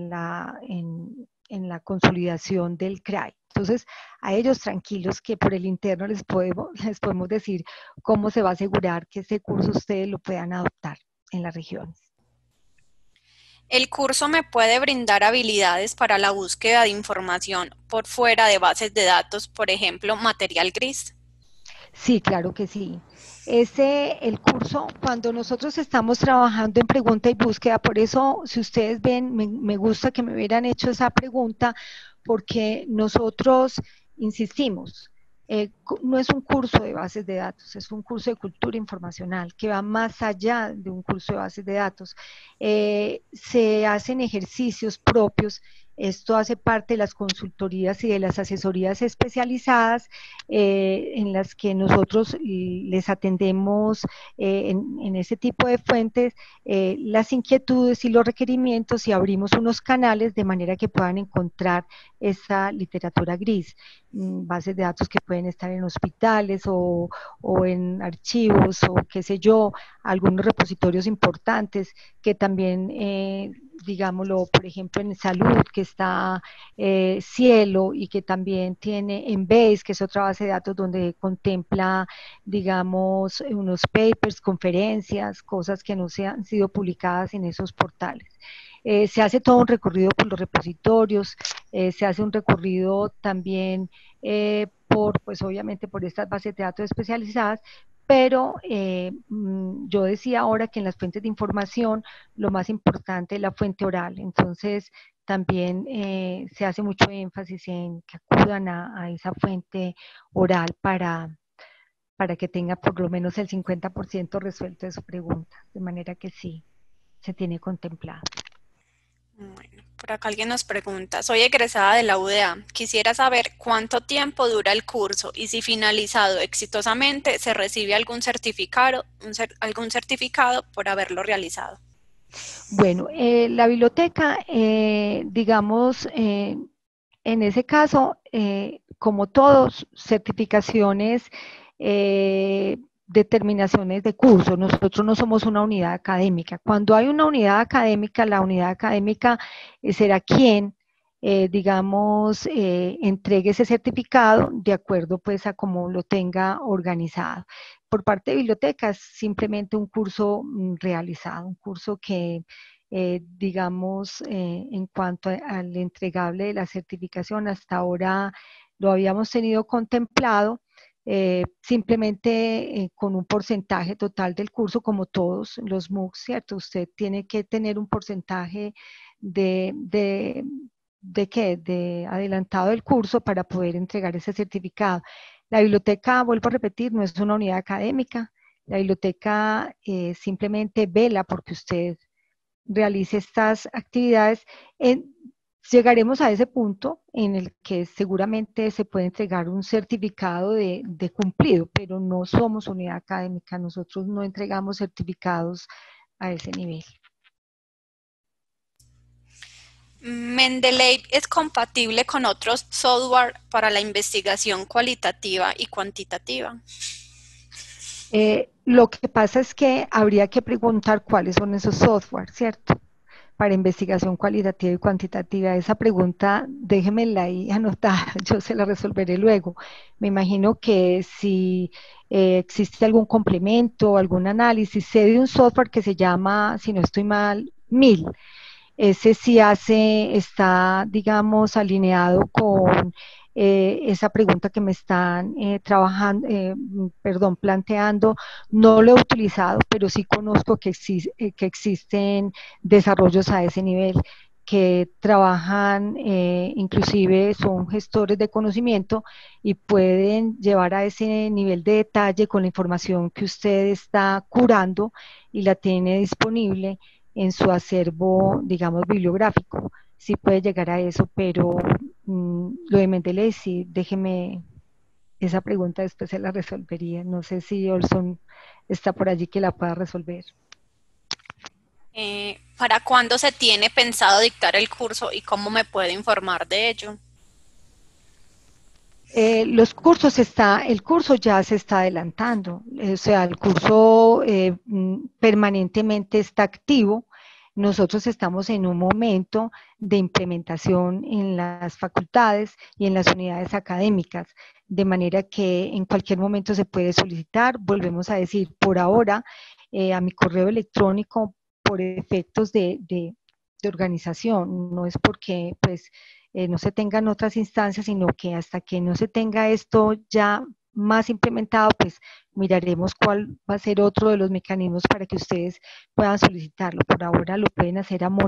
B: en la consolidación del CRAE. Entonces, a ellos tranquilos que por el interno les podemos decir cómo se va a asegurar que este curso ustedes lo puedan adoptar en las regiones.
E: ¿El curso me puede brindar habilidades para la búsqueda de información por fuera de bases de datos, por ejemplo, material gris?
B: Sí, claro que sí. El curso, cuando nosotros estamos trabajando en pregunta y búsqueda, por eso, si ustedes ven, me gusta que me hubieran hecho esa pregunta, porque nosotros insistimos, no es un curso de bases de datos, es un curso de cultura informacional que va más allá de un curso de bases de datos. Se hacen ejercicios propios. Esto hace parte de las consultorías y de las asesorías especializadas en las que nosotros les atendemos en ese tipo de fuentes las inquietudes y los requerimientos y abrimos unos canales de manera que puedan encontrar esa literatura gris, bases de datos que pueden estar en hospitales o en archivos o qué sé yo, algunos repositorios importantes que también digámoslo, por ejemplo, en salud, que está Cielo y que también tiene Embase, que es otra base de datos donde contempla, digamos, unos papers, conferencias, cosas que no se han sido publicadas en esos portales. Se hace todo un recorrido por los repositorios, se hace un recorrido también pues obviamente por estas bases de datos especializadas, pero yo decía ahora que en las fuentes de información lo más importante es la fuente oral, entonces también se hace mucho énfasis en que acudan a esa fuente oral para que tenga por lo menos el 50% resuelto de su pregunta, de manera que sí, se tiene contemplado.
E: Bueno, por acá alguien nos pregunta, soy egresada de la UDA, quisiera saber cuánto tiempo dura el curso y si finalizado exitosamente se recibe algún certificado por haberlo realizado.
B: Bueno, la biblioteca, digamos, en ese caso, como todos, certificaciones, determinaciones de curso. Nosotros no somos una unidad académica. Cuando hay una unidad académica, la unidad académica será quien, digamos, entregue ese certificado de acuerdo pues a cómo lo tenga organizado. Por parte de bibliotecas, simplemente un curso realizado, un curso que digamos, en cuanto al entregable de la certificación, hasta ahora lo habíamos tenido contemplado, simplemente con un porcentaje total del curso, como todos los MOOCs, ¿cierto? Usted tiene que tener un porcentaje ¿de qué? De adelantado del curso para poder entregar ese certificado. La biblioteca, vuelvo a repetir, no es una unidad académica. La biblioteca simplemente vela porque usted realice estas actividades. Llegaremos a ese punto en el que seguramente se puede entregar un certificado de cumplido, pero no somos unidad académica, nosotros no entregamos certificados a ese nivel.
E: Mendeley es compatible con otros software para la investigación cualitativa y cuantitativa.
B: Lo que pasa es que habría que preguntar cuáles son esos software, ¿cierto? Para investigación cualitativa y cuantitativa. Esa pregunta, déjemela ahí anotada, yo se la resolveré luego. Me imagino que si existe algún complemento, algún análisis, sé de un software que se llama, si no estoy mal, MIL. Ese sí está, digamos, alineado con esa pregunta que me están planteando. No lo he utilizado, pero sí conozco que existen desarrollos a ese nivel que trabajan, inclusive son gestores de conocimiento y pueden llevar a ese nivel de detalle con la información que usted está curando y la tiene disponible en su acervo, digamos, bibliográfico. Sí puede llegar a eso, pero lo de Mendeley, sí, déjeme esa pregunta, después se la resolvería. No sé si Olson está por allí que la pueda resolver.
E: ¿Para cuándo se tiene pensado dictar el curso y cómo me puedo informar de ello?
B: El curso ya se está adelantando, o sea, el curso permanentemente está activo. Nosotros estamos en un momento de implementación en las facultades y en las unidades académicas, de manera que en cualquier momento se puede solicitar. Volvemos a decir, por ahora, a mi correo electrónico, por efectos de organización, no es porque pues no se tengan otras instancias, sino que hasta que no se tenga esto ya más implementado, pues miraremos cuál va a ser otro de los mecanismos para que ustedes puedan solicitarlo. Por ahora lo pueden hacer a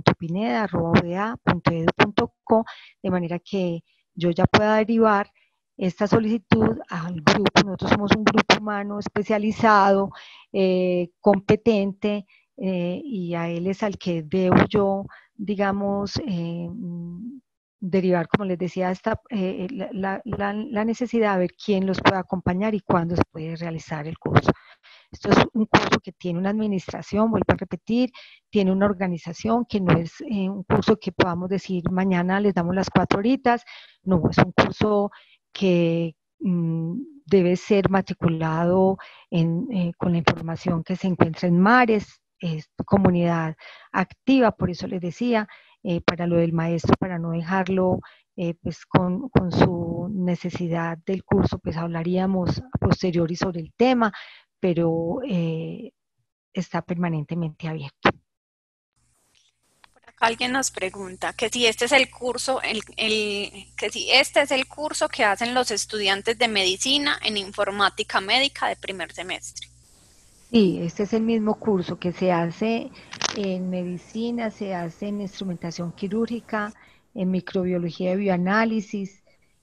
B: monica.pineda@uda.edu.co, de manera que yo ya pueda derivar esta solicitud al grupo. Nosotros somos un grupo humano especializado, competente, y a él es al que debo yo, digamos, derivar, como les decía, la necesidad de ver quién los puede acompañar y cuándo se puede realizar el curso. Esto es un curso que tiene una administración, vuelvo a repetir, tiene una organización, que no es un curso que podamos decir mañana les damos las 4 horitas, no, es un curso que debe ser matriculado con la información que se encuentra en Mares, es comunidad activa, por eso les decía, para lo del maestro, para no dejarlo pues con su necesidad del curso, pues hablaríamos a posteriori sobre el tema, pero está permanentemente abierto.
E: Por acá alguien nos pregunta que si este es el curso, que si este es el curso que hacen los estudiantes de medicina en informática médica de primer semestre.
B: Sí, este es el mismo curso que se hace en medicina, se hace en instrumentación quirúrgica, en microbiología y bioanálisis.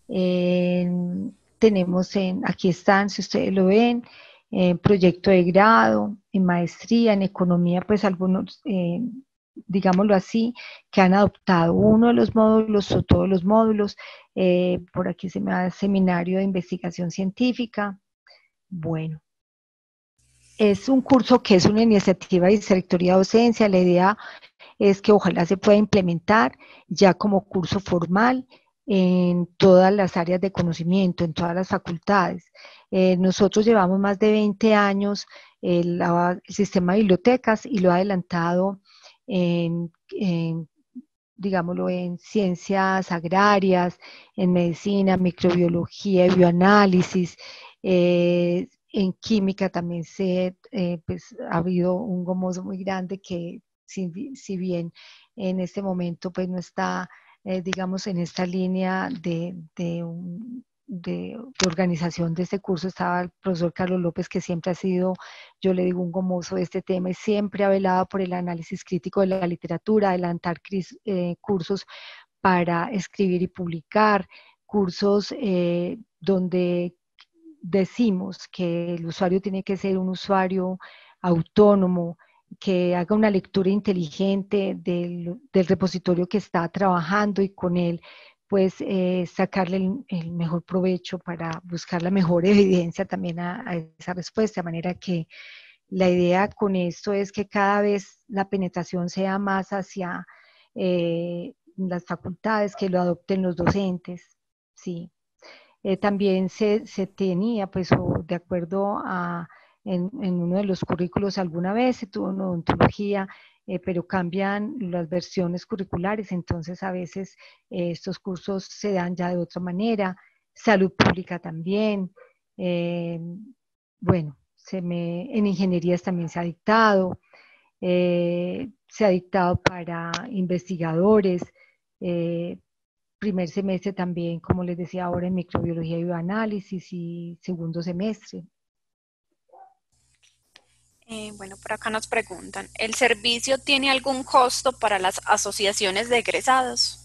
B: Tenemos aquí están, si ustedes lo ven, en proyecto de grado, en maestría, en economía, pues algunos, digámoslo así, que han adoptado uno de los módulos o todos los módulos. Por aquí se me da seminario de investigación científica. Bueno. Es un curso que es una iniciativa de Vicerrectoría de Docencia. La idea es que ojalá se pueda implementar ya como curso formal en todas las áreas de conocimiento, en todas las facultades. Nosotros llevamos más de 20 años el sistema de bibliotecas y lo ha adelantado digámoslo, en ciencias agrarias, en medicina, microbiología, bioanálisis, en química también pues, ha habido un gomoso muy grande que si bien en este momento pues no está, digamos, en esta línea de organización de este curso, estaba el profesor Carlos López, que siempre ha sido, yo le digo, un gomoso de este tema y siempre ha velado por el análisis crítico de la literatura, adelantar cursos para escribir y publicar, cursos donde decimos que el usuario tiene que ser un usuario autónomo, que haga una lectura inteligente del repositorio que está trabajando y con él pues sacarle el mejor provecho para buscar la mejor evidencia también a esa respuesta, de manera que la idea con esto es que cada vez la penetración sea más hacia las facultades, que lo adopten los docentes, sí. También se tenía, pues, de acuerdo en uno de los currículos alguna vez se tuvo una odontología, pero cambian las versiones curriculares, entonces a veces estos cursos se dan ya de otra manera, salud pública también, bueno, en ingenierías también se ha dictado para investigadores, primer semestre también, como les decía ahora, en microbiología y bioanálisis, y segundo semestre.
E: Bueno, por acá nos preguntan, ¿el servicio tiene algún costo para las asociaciones de egresados?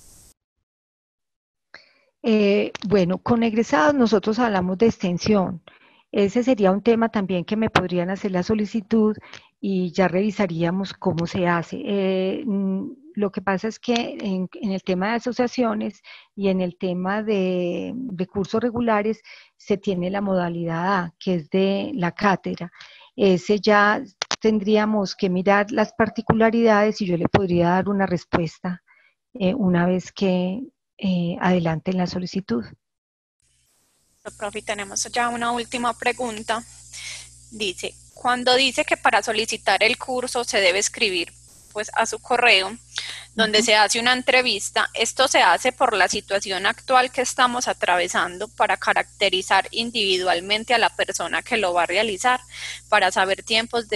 B: Bueno, con egresados nosotros hablamos de extensión. Ese sería un tema también que me podrían hacer la solicitud y ya revisaríamos cómo se hace. Lo que pasa es que en el tema de asociaciones y en el tema de cursos regulares se tiene la modalidad A, que es de la cátedra. Ese ya tendríamos que mirar las particularidades y yo le podría dar una respuesta una vez que adelanten la solicitud.
E: Profe, tenemos ya una última pregunta. Dice, cuando dice que para solicitar el curso se debe escribir pues a su correo, donde se hace una entrevista, esto se hace por la situación actual que estamos atravesando para caracterizar individualmente a la persona que lo va a realizar, para saber tiempos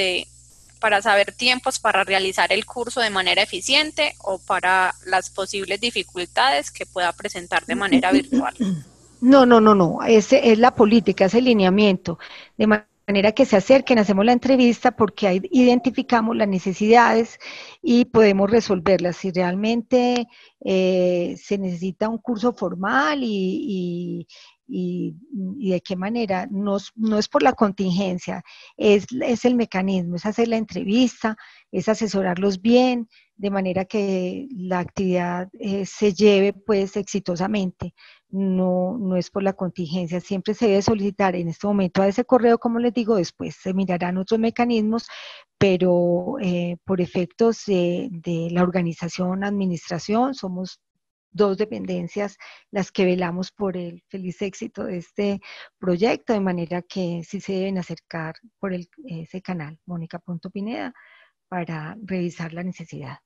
E: para realizar el curso de manera eficiente o para las posibles dificultades que pueda presentar de manera virtual.
B: No, es la política, es el lineamiento, de manera que se acerquen, hacemos la entrevista porque ahí identificamos las necesidades y podemos resolverlas. Si realmente se necesita un curso formal y y de qué manera. No, no es por la contingencia, es el mecanismo, es hacer la entrevista, es asesorarlos bien, de manera que la actividad se lleve pues exitosamente. No, no es por la contingencia, siempre se debe solicitar en este momento a ese correo, como les digo, después se mirarán otros mecanismos, pero por efectos de la organización, administración, somos dos dependencias las que velamos por el feliz éxito de este proyecto, de manera que sí se deben acercar por ese canal, Mónica.Pineda, para revisar la necesidad.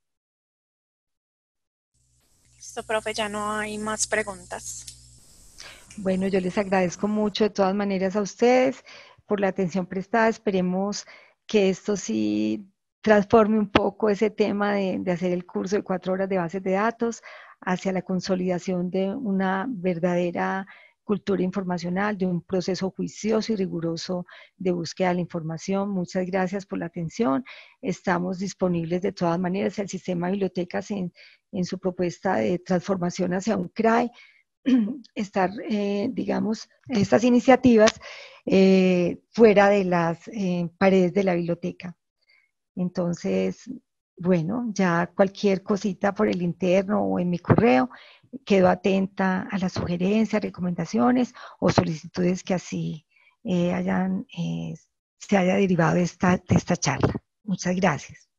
E: Listo, profe, ya no hay más preguntas.
B: Bueno, yo les agradezco mucho de todas maneras a ustedes por la atención prestada. Esperemos que esto sí transforme un poco ese tema de hacer el curso de 4 horas de bases de datos hacia la consolidación de una verdadera cultura informacional, de un proceso juicioso y riguroso de búsqueda de la información. Muchas gracias por la atención. Estamos disponibles de todas maneras. El sistema de bibliotecas en su propuesta de transformación hacia un CRAE, estar, digamos, estas iniciativas fuera de las paredes de la biblioteca. Entonces, bueno, ya cualquier cosita por el interno o en mi correo, quedo atenta a las sugerencias, recomendaciones o solicitudes que así se haya derivado de esta charla. Muchas gracias.